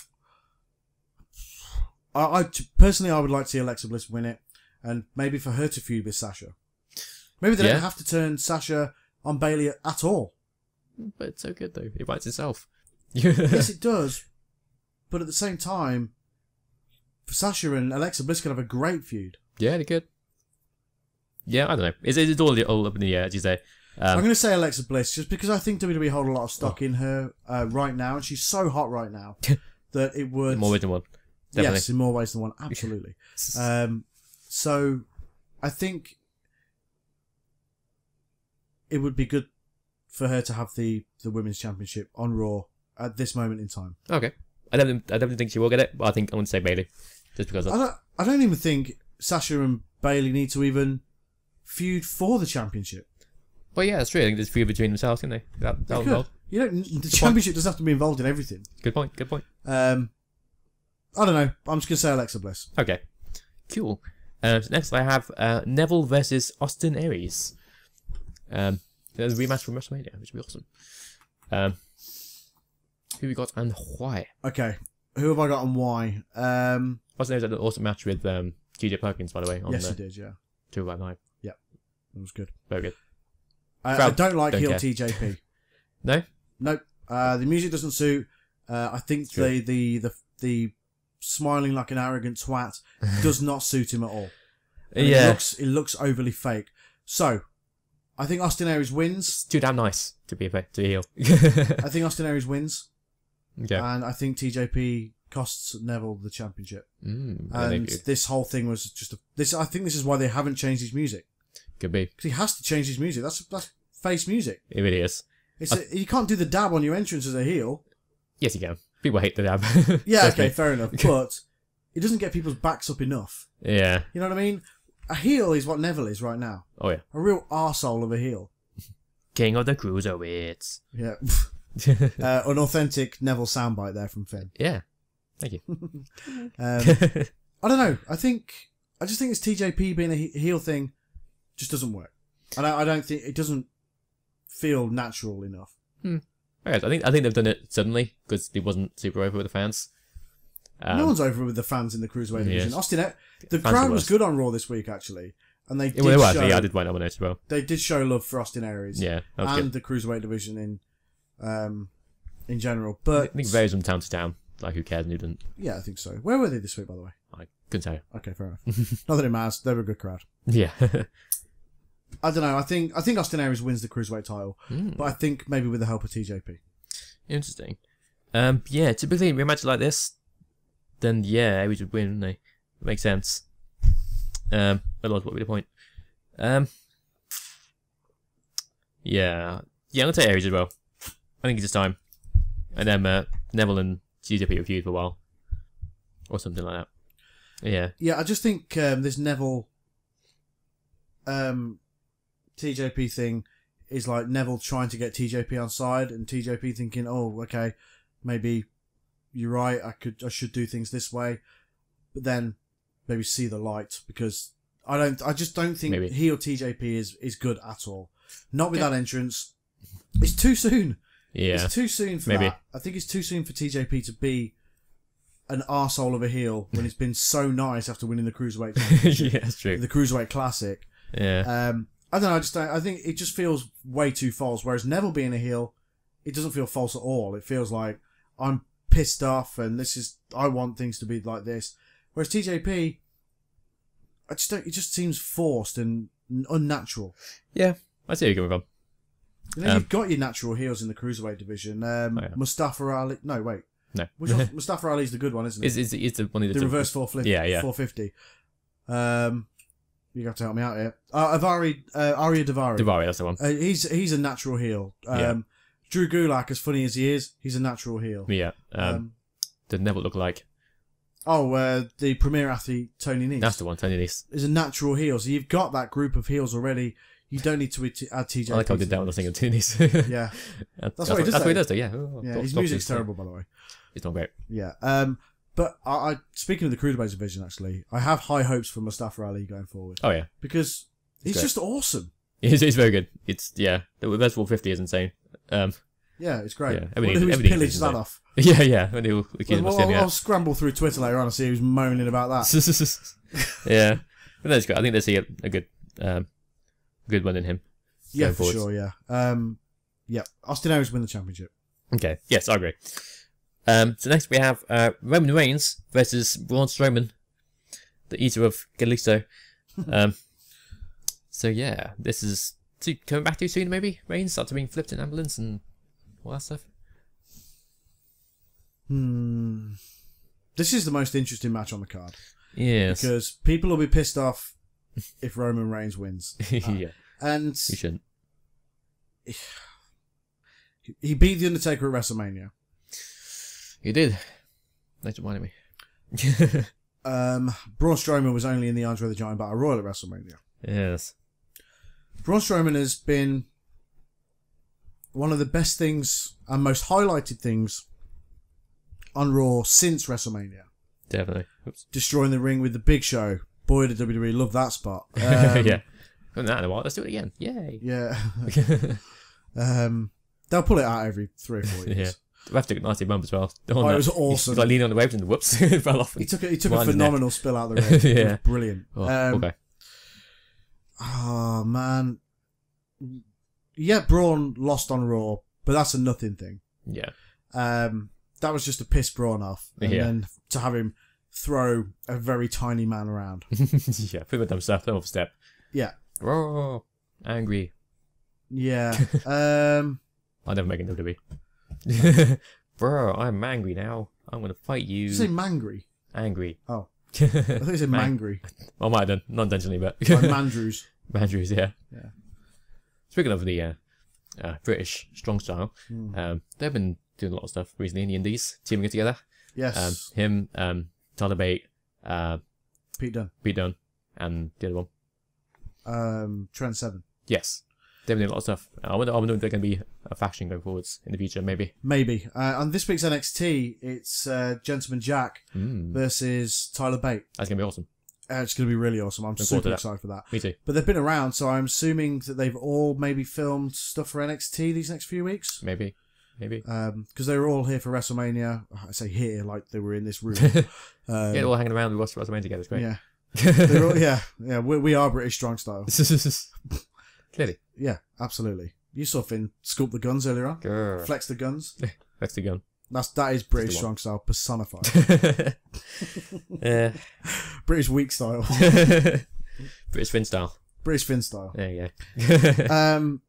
B: Personally, I would like to see Alexa Bliss win it, and maybe for her to feud with Sasha. Maybe they don't have to turn Sasha on Bayley at all.
A: But it's so good though. It writes itself.
B: Yes, it does. But at the same time, Sasha and Alexa Bliss could have a great feud.
A: Yeah, they could. Yeah, I don't know. It's all up in the air, as you say.
B: I'm going to say Alexa Bliss just because I think WWE hold a lot of stock in her right now, and she's so hot right now that it would...
A: More ways than one. Definitely.
B: Yes, in more ways than one, absolutely. So, I think it would be good for her to have the women's championship on Raw at this moment in time.
A: Okay. I don't think she will get it, but I think I'm going to say Bayley. Just because
B: I don't even think Sasha and Bayley need to even feud for the championship.
A: Well, yeah, that's true. I think there's feud between themselves, can they? That involved.
B: You don't. The championship doesn't have to be involved in everything.
A: Good point.
B: I don't know. I'm just gonna say Alexa Bliss.
A: Okay. Cool. So next I have Neville versus Austin Aries. There's a rematch from WrestleMania, which would be awesome. Who we got and why?
B: Okay. Who have I got and why?
A: Austin Aries had an awesome match with TJ Perkins, by the way.
B: Yes, he did. Yeah.
A: 2 by 9.
B: Yeah, it was good.
A: Very good.
B: I don't like heel
A: care.
B: TJP.
A: No.
B: Nope. The music doesn't suit. I think the smiling like an arrogant twat does not suit him at all.
A: Yeah.
B: It looks overly fake. So, I think Austin Aries wins.
A: Too damn nice to be a heel.
B: I think Austin Aries wins.
A: Okay.
B: And I think TJP costs Neville the championship. And this whole thing was just I think this is why they haven't changed his music.
A: Could be.
B: Because he has to change his music. That's face music.
A: It really is.
B: You can't do the dab on your entrance as a heel.
A: Yes, you can. People hate the dab.
B: Yeah, okay, fair enough. But it doesn't get people's backs up enough.
A: Yeah.
B: You know what I mean? A heel is what Neville is right now.
A: Oh, yeah.
B: A real arsehole of a heel.
A: King of the Cruiserweights.
B: Yeah. An authentic Neville soundbite there from Finn.
A: Yeah. Thank you.
B: I don't know. I just think this TJP being a heel thing just doesn't work. And I don't think it doesn't feel natural enough.
A: I think they've done it suddenly because it wasn't super over with the fans.
B: No one's over with the fans in the Cruiserweight division.
A: Yes.
B: Austin, the crowd was good on Raw this week actually, and they did show.
A: Yeah, I did find that one out as well.
B: They did show love for Austin Aries.
A: Yeah, that was
B: and
A: good.
B: the Cruiserweight division in general. But
A: I think it varies from town to town. Like, who cares and who doesn't?
B: Yeah, I think so. Where were they this week, by the way?
A: I couldn't tell you.
B: Okay, fair enough. Not that it matters. They were a good crowd.
A: Yeah.
B: I don't know. I think Austin Aries wins the Cruiserweight title, but I think maybe with the help of TJP.
A: Interesting. Yeah, typically in a match like this, then yeah, Aries would win, wouldn't they? Makes sense. Otherwise, what would be the point? Yeah, I'm gonna take Aries as well. I think it's just time. And then Neville and TJP will feud for a while, or something like that. Yeah.
B: Yeah, I just think this Neville TJP thing is like Neville trying to get TJP on side, and TJP thinking, "Oh, okay, maybe you're right. I should do things this way," but then maybe see the light, because I just don't think heel TJP is good at all. Not with that entrance. It's too soon.
A: Yeah.
B: It's too soon for that. I think it's too soon for TJP to be an arsehole of a heel when it's been so nice after winning the Cruiserweight Championship.
A: Yeah, that's true.
B: The Cruiserweight Classic.
A: Yeah.
B: I don't know. I think it just feels way too false. Whereas Neville being a heel, it doesn't feel false at all. It feels like I'm pissed off and I want things to be like this. Whereas TJP, it just seems forced and unnatural.
A: Yeah, I see where you're coming from.
B: You know, you've got your natural heels in the Cruiserweight division. Mustafa Ali. No, wait.
A: No.
B: Which one? Mustafa Ali's the good one, isn't it?
A: It's the one of
B: the reverse 450.
A: Yeah.
B: 450. You have to help me out here. Arya Davari.
A: Davari, that's the one.
B: He's a natural heel. Drew Gulak, as funny as he is, he's a natural heel.
A: Yeah. Did Neville look like?
B: The premier athlete, Tony Nese.
A: That's the one, Tony Nese.
B: Is a natural heel. So you've got that group of heels already. You don't need to add TJ.
A: I like how I did that when I was thinking of Tony Nese.
B: Yeah.
A: That's what he does. That's what he does, though, yeah.
B: His music's terrible, by the way.
A: It's not great.
B: Yeah. But I speaking of the Cruiserweight division, actually, I have high hopes for Mustafa Ali going forward.
A: Oh, yeah.
B: Because he's just awesome.
A: He's very good. The reverse 450 is insane.
B: Yeah, it's great.
A: Yeah,
B: everything pillaged that off.
A: Yeah.
B: I'll scramble through Twitter later on and see who's moaning about that.
A: Yeah. But that's good. I think they see a good one in him.
B: Yeah, for sure, yeah. Yeah, Austin Aries win the championship.
A: Okay, yes, I agree. So next we have Roman Reigns versus Braun Strowman, the eater of Kalisto. So yeah, this is coming back too soon, maybe? Reigns after being flipped in an ambulance and all that stuff.
B: This is the most interesting match on the card.
A: Yes.
B: Because people will be pissed off if Roman Reigns wins.
A: Yeah.
B: And
A: you shouldn't.
B: he beat the Undertaker at WrestleMania.
A: He did. That reminded me.
B: Braun Strowman was only in the Andre the Giant Battle Royal at WrestleMania.
A: Yes.
B: Braun Strowman has been one of the best things and most highlighted things on Raw since WrestleMania.
A: Definitely. Oops.
B: Destroying the ring with the Big Show. Boy, did WWE love that spot.
A: Yeah. Done that in a while. Let's do it again. Yay.
B: Yeah. They'll pull it out every 3 or 4 years.
A: Yeah. The ref took a nasty bump as well.
B: It was awesome.
A: He was like leaning on the ropes and whoops, it fell off.
B: He took a phenomenal spill out of the ring.
A: Yeah.
B: It was brilliant.
A: Oh, okay.
B: Oh, man. Yeah, Braun lost on Raw, but that's a nothing thing.
A: Yeah.
B: That was just to piss Braun off. And then to have him throw a very tiny man around.
A: Yeah, put him dumb stuff, dumb step.
B: Yeah.
A: Raw. Angry.
B: Yeah.
A: I'll never make it WWE. Bro, I'm angry now. I'm going to fight you.
B: Did you say mangry?
A: Angry.
B: Oh. I thought you said mangry.
A: I might have done, not intentionally, but...
B: Like Mandrews.
A: Mandrews, yeah.
B: Yeah.
A: Speaking of the British strong style, they've been doing a lot of stuff recently in the Indies, teaming it together.
B: Yes.
A: Him, Tyler Bate,
B: Pete
A: Dunne, and the other one.
B: Trent Seven.
A: Yes. They've been doing a lot of stuff. I wonder if they're going to be a faction going forwards in the future, maybe.
B: Maybe. On this week's NXT, it's Gentleman Jack versus Tyler Bate.
A: That's going to be awesome.
B: It's going to be really awesome. I'm super excited for that.
A: Me too.
B: But they've been around, so I'm assuming that they've all maybe filmed stuff for NXT these next few weeks.
A: Maybe.
B: Because they were all here for WrestleMania. I say here, like they were in this room.
A: Yeah, they're all hanging around. We watched WrestleMania together. It's great.
B: Yeah. Yeah. We are British strong style.
A: Clearly.
B: Yeah, absolutely. You saw Finn sculpt the guns earlier on.
A: Grr.
B: Flex the guns.
A: Flex the gun.
B: That is British strong style personified.
A: Yeah.
B: British weak style.
A: British Finn style.
B: British Finn style.
A: There you go.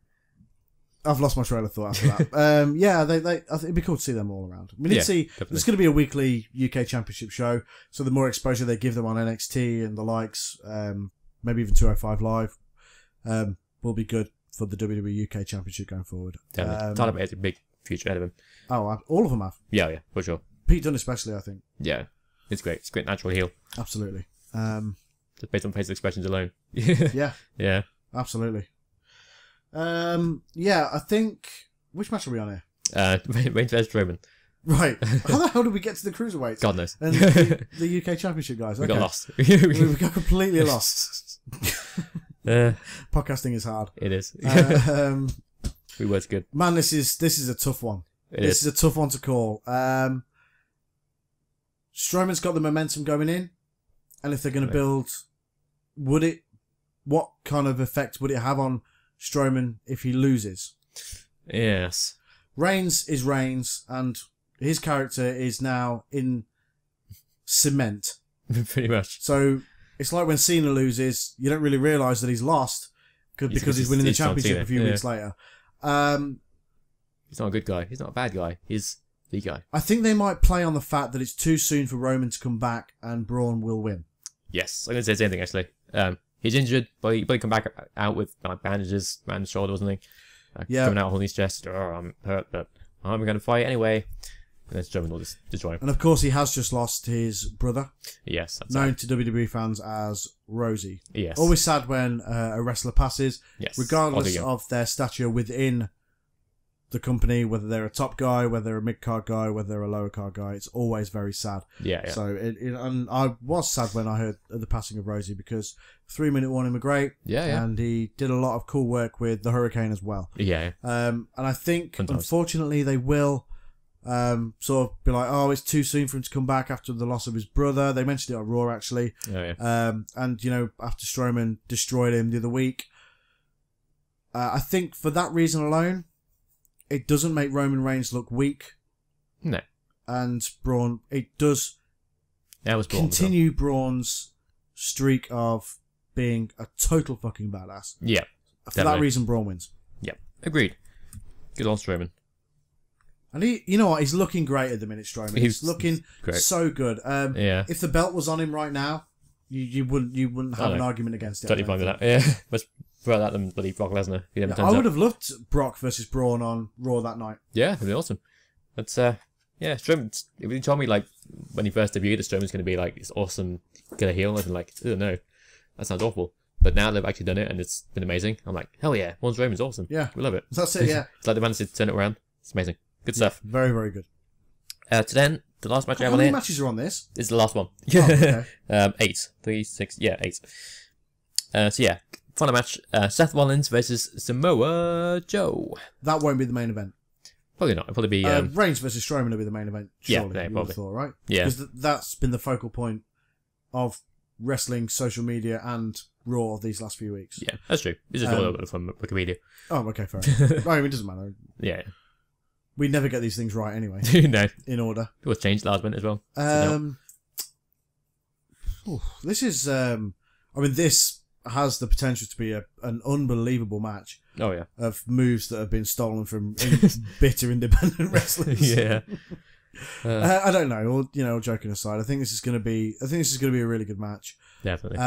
B: I've lost my trail of thought after that. Yeah, I think it'd be cool to see them all around. We need to see.
A: Definitely.
B: There's going to be a weekly UK Championship show, so the more exposure they give them on NXT and the likes, maybe even 205 Live, will be good for the WWE UK Championship going forward.
A: Definitely. Tyler Bate has a big future ahead of him.
B: Oh, all of them have.
A: Yeah, for sure.
B: Pete Dunne especially, I think.
A: Yeah, it's great. It's a great natural heel.
B: Absolutely.
A: Just based on facial expressions alone.
B: Yeah.
A: Yeah.
B: Absolutely. Yeah, I think... Which match are we on here?
A: Reigns versus Strowman.
B: Right. How the hell did we get to the cruiserweights?
A: God knows.
B: And the UK Championship guys.
A: We got lost.
B: We got completely lost. Podcasting is hard.
A: It is. We were good.
B: Man, this is a tough one. This is a tough one to call. Strowman's got the momentum going in, and if they're going to build, what kind of effect would it have on Strowman if he loses?
A: Yes.
B: Reigns is Reigns, and his character is now in cement.
A: Pretty much.
B: So it's like when Cena loses, you don't really realise that he's lost because he's winning the championship a few weeks later.
A: He's not a good guy. He's not a bad guy. He's the guy.
B: I think they might play on the fact that it's too soon for Roman to come back and Braun will win.
A: Yes, I'm going to say the same thing, actually. He's injured, but he come back out with bandages around his shoulder or something. Coming out holding his chest. Oh, I'm hurt, but I'm going to fight anyway. And then Strowman will just destroy him.
B: And of course, he has just lost his brother.
A: Yes. That's
B: known to WWE fans as Rosie.
A: Yes.
B: Always sad when a wrestler passes.
A: Yes.
B: Regardless of their stature within the company, whether they're a top guy, whether they're a mid-card guy, whether they're a lower-card guy, it's always very sad.
A: Yeah.
B: So, and I was sad when I heard the passing of Rosie because 3-minute warning were great.
A: Yeah.
B: And he did a lot of cool work with the Hurricane as well.
A: Yeah.
B: And I think,
A: Sometimes.
B: unfortunately, they will sort of be like, oh, it's too soon for him to come back after the loss of his brother. They mentioned it on Raw, actually. And, after Strowman destroyed him the other week. I think for that reason alone, it doesn't make Roman Reigns look weak.
A: No.
B: And Braun, it does continue Braun's streak of being a total fucking badass.
A: Yeah.
B: For that reason, Braun wins.
A: Yeah. Agreed. Good on Strowman.
B: And he, you know what, he's looking great at the minute, Strowman. He's looking so good. If the belt was on him right now, you wouldn't have an argument against it.
A: Totally fine with that. Yeah. throw that than bloody Brock Lesnar. If he never
B: Yeah,
A: turns
B: I
A: up.
B: would have loved Brock versus Braun on Raw that night.
A: Yeah, it'd be awesome. But yeah, Strowman. If you told me like when he first debuted, that Strowman's going to be like this awesome killer heel, I'd be like, I don't know, that sounds awful. But now they've actually done it, and it's been amazing. I'm like, hell yeah, Braun Strowman's awesome.
B: Yeah.
A: We love it.
B: That's it, yeah.
A: It's like they managed to turn it around. It's amazing. Good stuff.
B: Very, very good.
A: To then, the last match I
B: How
A: have on
B: many
A: here
B: matches are on this?
A: is the last one.
B: Oh, okay.
A: 8. 3, 6, yeah, 8. So yeah, final match. Seth Rollins versus Samoa Joe.
B: That won't be the main event.
A: Probably not. It'll probably be...
B: Reigns versus Strowman will be the main event,
A: Yeah,
B: surely,
A: yeah,
B: you would
A: probably.
B: have thought, right?
A: Yeah.
B: Because that's been the focal point of wrestling, social media, and Raw these last few weeks.
A: yeah, that's true. This is all from Wikipedia.
B: Oh, okay, fair enough. Right, it doesn't matter.
A: Yeah.
B: We never get these things right anyway,
A: No.
B: in order.
A: It was changed last minute as well.
B: This is... I mean, this has the potential to be an unbelievable match
A: Oh, yeah.
B: of moves that have been stolen from bitter independent wrestlers.
A: Yeah.
B: I don't know. All joking aside, I think this is going to be a really good match.
A: Definitely.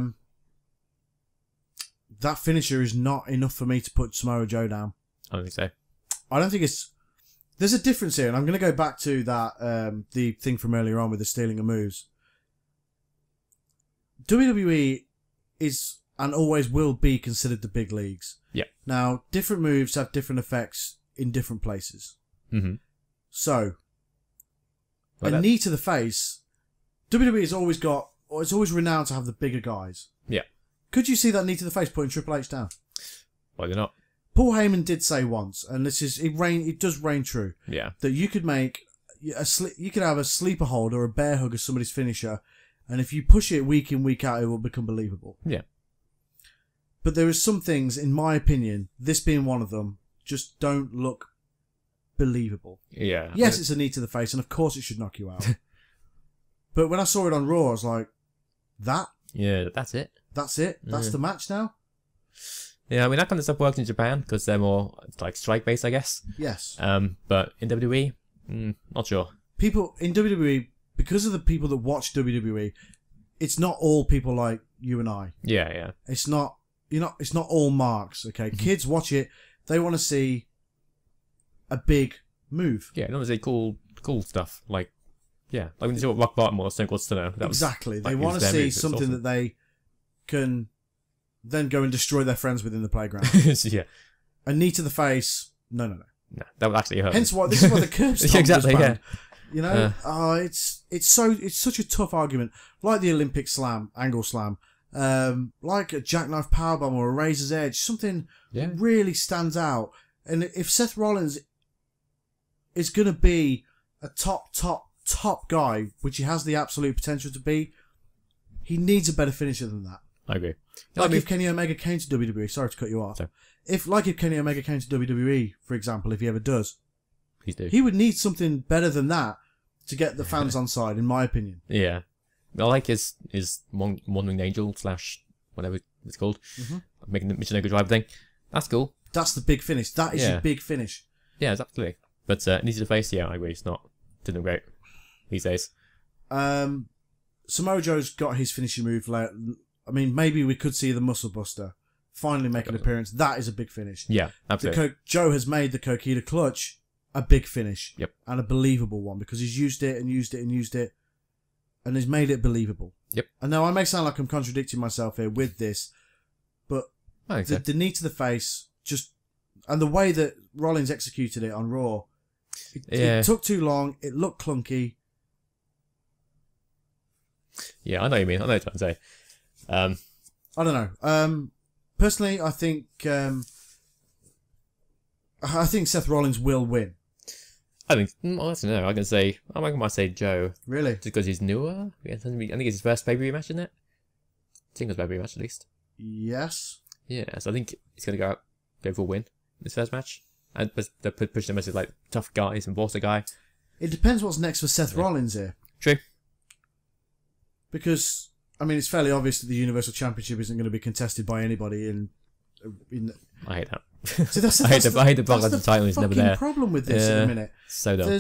B: That finisher is not enough for me to put Samoa Joe down.
A: I don't think so.
B: I don't think it's. There's a difference here, and I'm going to go back to that the thing from earlier on with the stealing of moves. WWE is and always will be considered the big leagues.
A: Yeah.
B: Now, different moves have different effects in different places.
A: Mm-hmm.
B: So,
A: Like
B: a
A: that?
B: knee to the face, WWE has always got, or it's always renowned to have the bigger guys.
A: Yeah.
B: Could you see that knee to the face putting Triple H down?
A: Why not?
B: Paul Heyman did say once, and it does reign true,
A: Yeah.
B: that you could make you could have a sleeper hold or a bear hug as somebody's finisher, and if you push it week in, week out, it will become believable.
A: Yeah.
B: But there are some things, in my opinion, this being one of them, just don't look believable.
A: Yeah.
B: Yes, it's a knee to the face, and of course it should knock you out. But when I saw it on Raw, I was like,
A: Yeah, that's it.
B: that's it? That's the match now?
A: Yeah, I mean, that kind of stuff works in Japan because they're more like strike-based, I guess.
B: Yes.
A: But in WWE, not sure.
B: People in WWE, because of the people that watch WWE, it's not all people like you and I.
A: Yeah, yeah.
B: It's not, it's not all marks, okay? Kids watch it, they want to see a big move.
A: Yeah, not say cool stuff. Like, yeah, like when you see what Rock Bottom or Stone Cold Stunner.
B: Exactly. They want to see something that they can then go and destroy their friends within the playground.
A: Yeah.
B: A knee to the face, no.
A: No, that would actually hurt.
B: Hence why this is why the curb stomp
A: Exactly,
B: was banned.
A: yeah.
B: It's such a tough argument. Like the Olympic slam, angle slam, like a jackknife powerbomb or a razor's edge, something
A: Yeah.
B: that really stands out. And if Seth Rollins is going to be a top guy, which he has the absolute potential to be, he needs a better finisher than that.
A: I agree.
B: Like if Kenny Omega came to WWE, sorry to cut you off.
A: Sorry.
B: If Kenny Omega came to WWE, for example, if he ever does,
A: Please do.
B: he would need something better than that to get the fans on side, in my opinion.
A: Yeah. I like his Wandering Angel / whatever it's called.
B: Mm-hmm.
A: Making the Michinoku Drive thing. That's cool.
B: That's the big finish. That is
A: Yeah.
B: your big finish.
A: Yeah, absolutely. But knee to the face, yeah, I agree. It's not didn't look great these days.
B: Samoa Joe's got his finishing move. I mean, maybe we could see the Muscle Buster finally make an appearance. That is a big finish.
A: Yeah, absolutely.
B: Joe has made the Kokita Clutch a big finish.
A: Yep.
B: And a believable one because he's used it and used it and used it and has made it believable.
A: Yep.
B: And now I may sound like I'm contradicting myself here with this, but
A: I think so.
B: the knee to the face and the way that Rollins executed it on Raw, it took too long. It looked clunky.
A: Yeah, I know what you mean. I know what you're trying to say.
B: I don't know. Personally, I think Seth Rollins will win.
A: I think I don't know. I might say Joe
B: Really?
A: just because he's newer. I think it's his first pay-per-view match, isn't it? Singles pay-per-view match at least.
B: Yes.
A: Yeah, so I think he's gonna go for a win in his first match, and they're pushing him as like tough guy, he's an enforcer guy.
B: It depends what's next for Seth Rollins here.
A: True.
B: Because I mean, it's fairly obvious that the Universal Championship isn't going to be contested by anybody in
A: I hate that.
B: See, that's
A: I hate the block
B: that's
A: the title is never
B: fucking
A: there.
B: problem with this in a minute.
A: So dumb.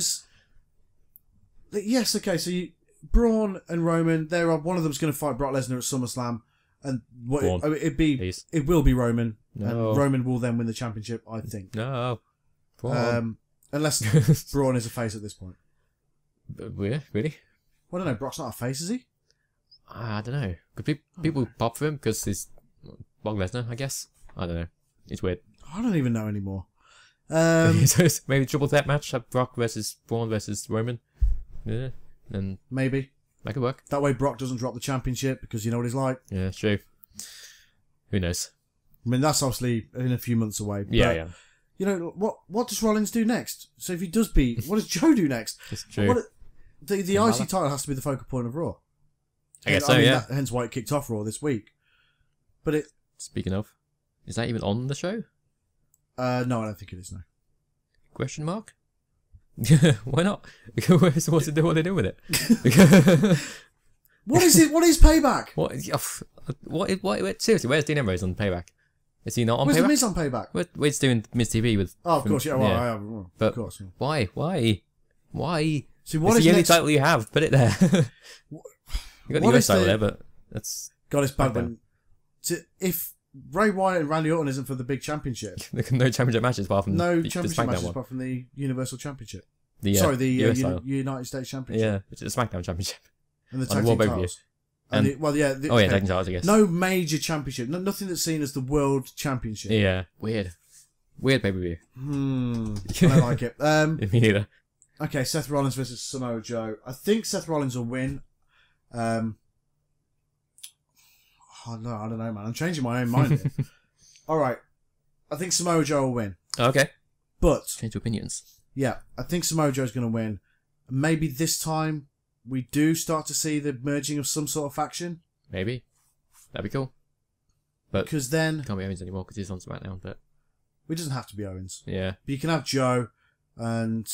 B: Yes, okay, so Braun and Roman, one of them's going to fight Brock Lesnar at SummerSlam, And what
A: Go on,
B: I mean,
A: please.
B: it will be Roman,
A: No.
B: and Roman will then win the championship, I think.
A: No. Go on.
B: Unless Braun is a face at this point.
A: Really?
B: Well, I don't know. Brock's not a face, is he?
A: I don't know. Could people pop for him because he's Brock Lesnar, I guess? I don't know. It's weird.
B: I don't even know anymore.
A: So it's maybe triple threat match, have Brock versus Braun versus Roman. Yeah. Then
B: Maybe.
A: that could work.
B: That way Brock doesn't drop the championship because you know what he's like.
A: Yeah, true. Who knows?
B: I mean, that's obviously in a few months away.
A: Yeah,
B: but,
A: yeah.
B: You know, what does Rollins do next? So if he does beat, what does Joe do next?
A: It's true.
B: The IC title has to be the focal point of Raw.
A: I guess so, yeah.
B: Hence why it kicked off Raw this week. But it...
A: Speaking of, is that even on the show?
B: no, I don't think it is, no.
A: Question mark? Why not? What's it do? What they do with it?
B: What is it? What is Payback?
A: What? Seriously, where's Dean Ambrose on Payback? Is he not on
B: Where's
A: Payback?
B: The Miz on Payback?
A: We're just doing Miz TV with.
B: Oh, of course, yeah. Well,
A: yeah.
B: But, of course. Yeah.
A: Why?
B: See, what
A: it's
B: is
A: the only
B: next...
A: title you have. Put it there. You got the US title there, but that's.
B: God, it's bad when. If Bray Wyatt and Randy Orton isn't for the big championship,
A: no championship matches apart from
B: no
A: the
B: championship
A: SmackDown
B: matches
A: one.
B: apart from the Universal Championship.
A: Sorry,
B: the
A: US title.
B: United States Championship.
A: Yeah, which is a SmackDown championship.
B: And the
A: On
B: tag
A: the
B: team
A: World Pay-Per-View.
B: titles.
A: And-
B: okay.
A: Tag team titles, I guess.
B: No major championship. Nothing that's seen as the World Championship.
A: Yeah, weird pay-per-view.
B: I don't like it.
A: Me neither.
B: Okay, Seth Rollins versus Samoa Joe. I think Seth Rollins will win. Oh no, I don't know, man. I'm changing my own mind here. All right, I think Samoa Joe will win.
A: Okay.
B: But
A: Change of opinions.
B: yeah, I think Samoa Joe's going to win. Maybe this time we do start to see the merging of some sort of faction.
A: Maybe. That'd be cool. But
B: Because then
A: can't be Owens anymore because he's on SmackDown. But
B: it doesn't have to be Owens.
A: yeah.
B: But you can have Joe and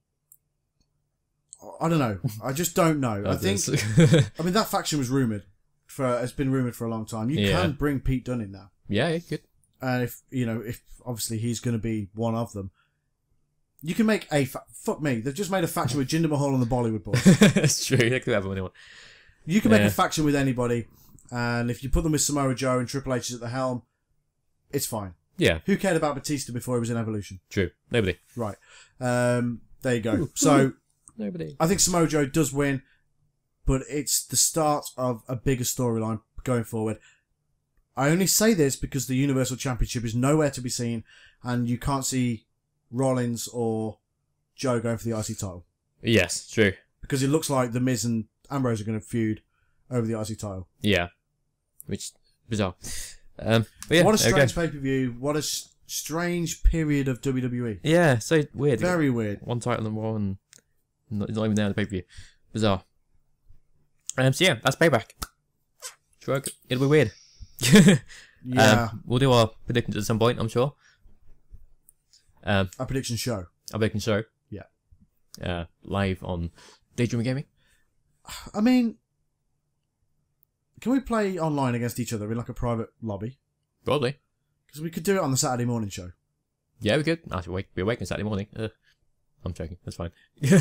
B: I don't know. I just don't know. I think. I mean, that faction was rumored it's been rumored for a long time. You can bring Pete Dunne in now,
A: yeah, good.
B: and if obviously he's going to be one of them, you can make fuck me. They've just made a faction with Jinder Mahal and the Bollywood Boys.
A: That's true. They could have one they want.
B: You can make a faction with anybody, and if you put them with Samoa Joe and Triple H is at the helm, it's fine.
A: Yeah,
B: Who cared about Batista before he was in Evolution?
A: true. Nobody.
B: Right. There you go. So
A: Nobody.
B: I think Samoa Joe does win, but it's the start of a bigger storyline going forward. I only say this because the Universal Championship is nowhere to be seen, and you can't see Rollins or Joe going for the IC title.
A: Yes, true.
B: Because it looks like The Miz and Ambrose are going to feud over the IC title.
A: Yeah. Which, bizarre. But yeah,
B: what a strange pay-per-view. What a strange period of WWE.
A: Yeah, so weird.
B: Very weird.
A: One title and one. Not even there on the pay-per-view. Bizarre. So yeah, that's Payback. Sure, it'll be weird.
B: Yeah.
A: We'll do our predictions at some point, I'm sure.
B: A prediction show.
A: Our predictions show.
B: Yeah.
A: Live on Daydream Gaming.
B: I mean, can we play online against each other in like a private lobby?
A: Probably.
B: Because we could do it on the Saturday morning show.
A: Yeah, we could. I should be awake on Saturday morning. I'm joking. That's fine.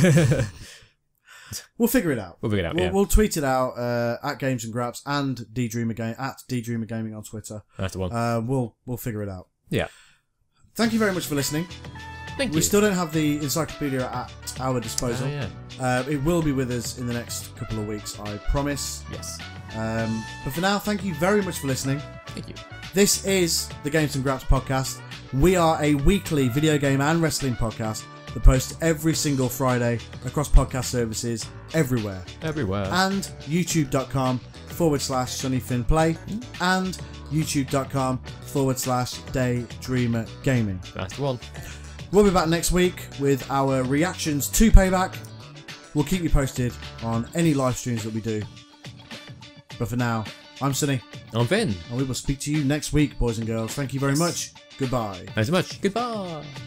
B: We'll figure it out.
A: We'll figure it out, yeah.
B: We'll tweet it out at Games and Graps and at DDreamer Gaming on Twitter.
A: That's the one.
B: We'll figure it out.
A: Yeah.
B: Thank you very much for listening.
A: Thank you.
B: We still don't have the encyclopedia at our disposal.
A: Oh, yeah.
B: It will be with us in the next couple of weeks, I promise.
A: Yes.
B: But for now, thank you very much for listening.
A: Thank you.
B: This is the Games and Graps podcast. We are a weekly video game and wrestling podcast that posts every single Friday across podcast services everywhere.
A: Everywhere.
B: And youtube.com/SunnyFinnPlay and youtube.com/Daydreamer Gaming.
A: That's the one.
B: We'll be back next week with our reactions to Payback. We'll keep you posted on any live streams that we do. But for now, I'm Sunny.
A: I'm Finn.
B: And we will speak to you next week, boys and girls. Thank you very much. Goodbye.
A: Thanks so much. Goodbye.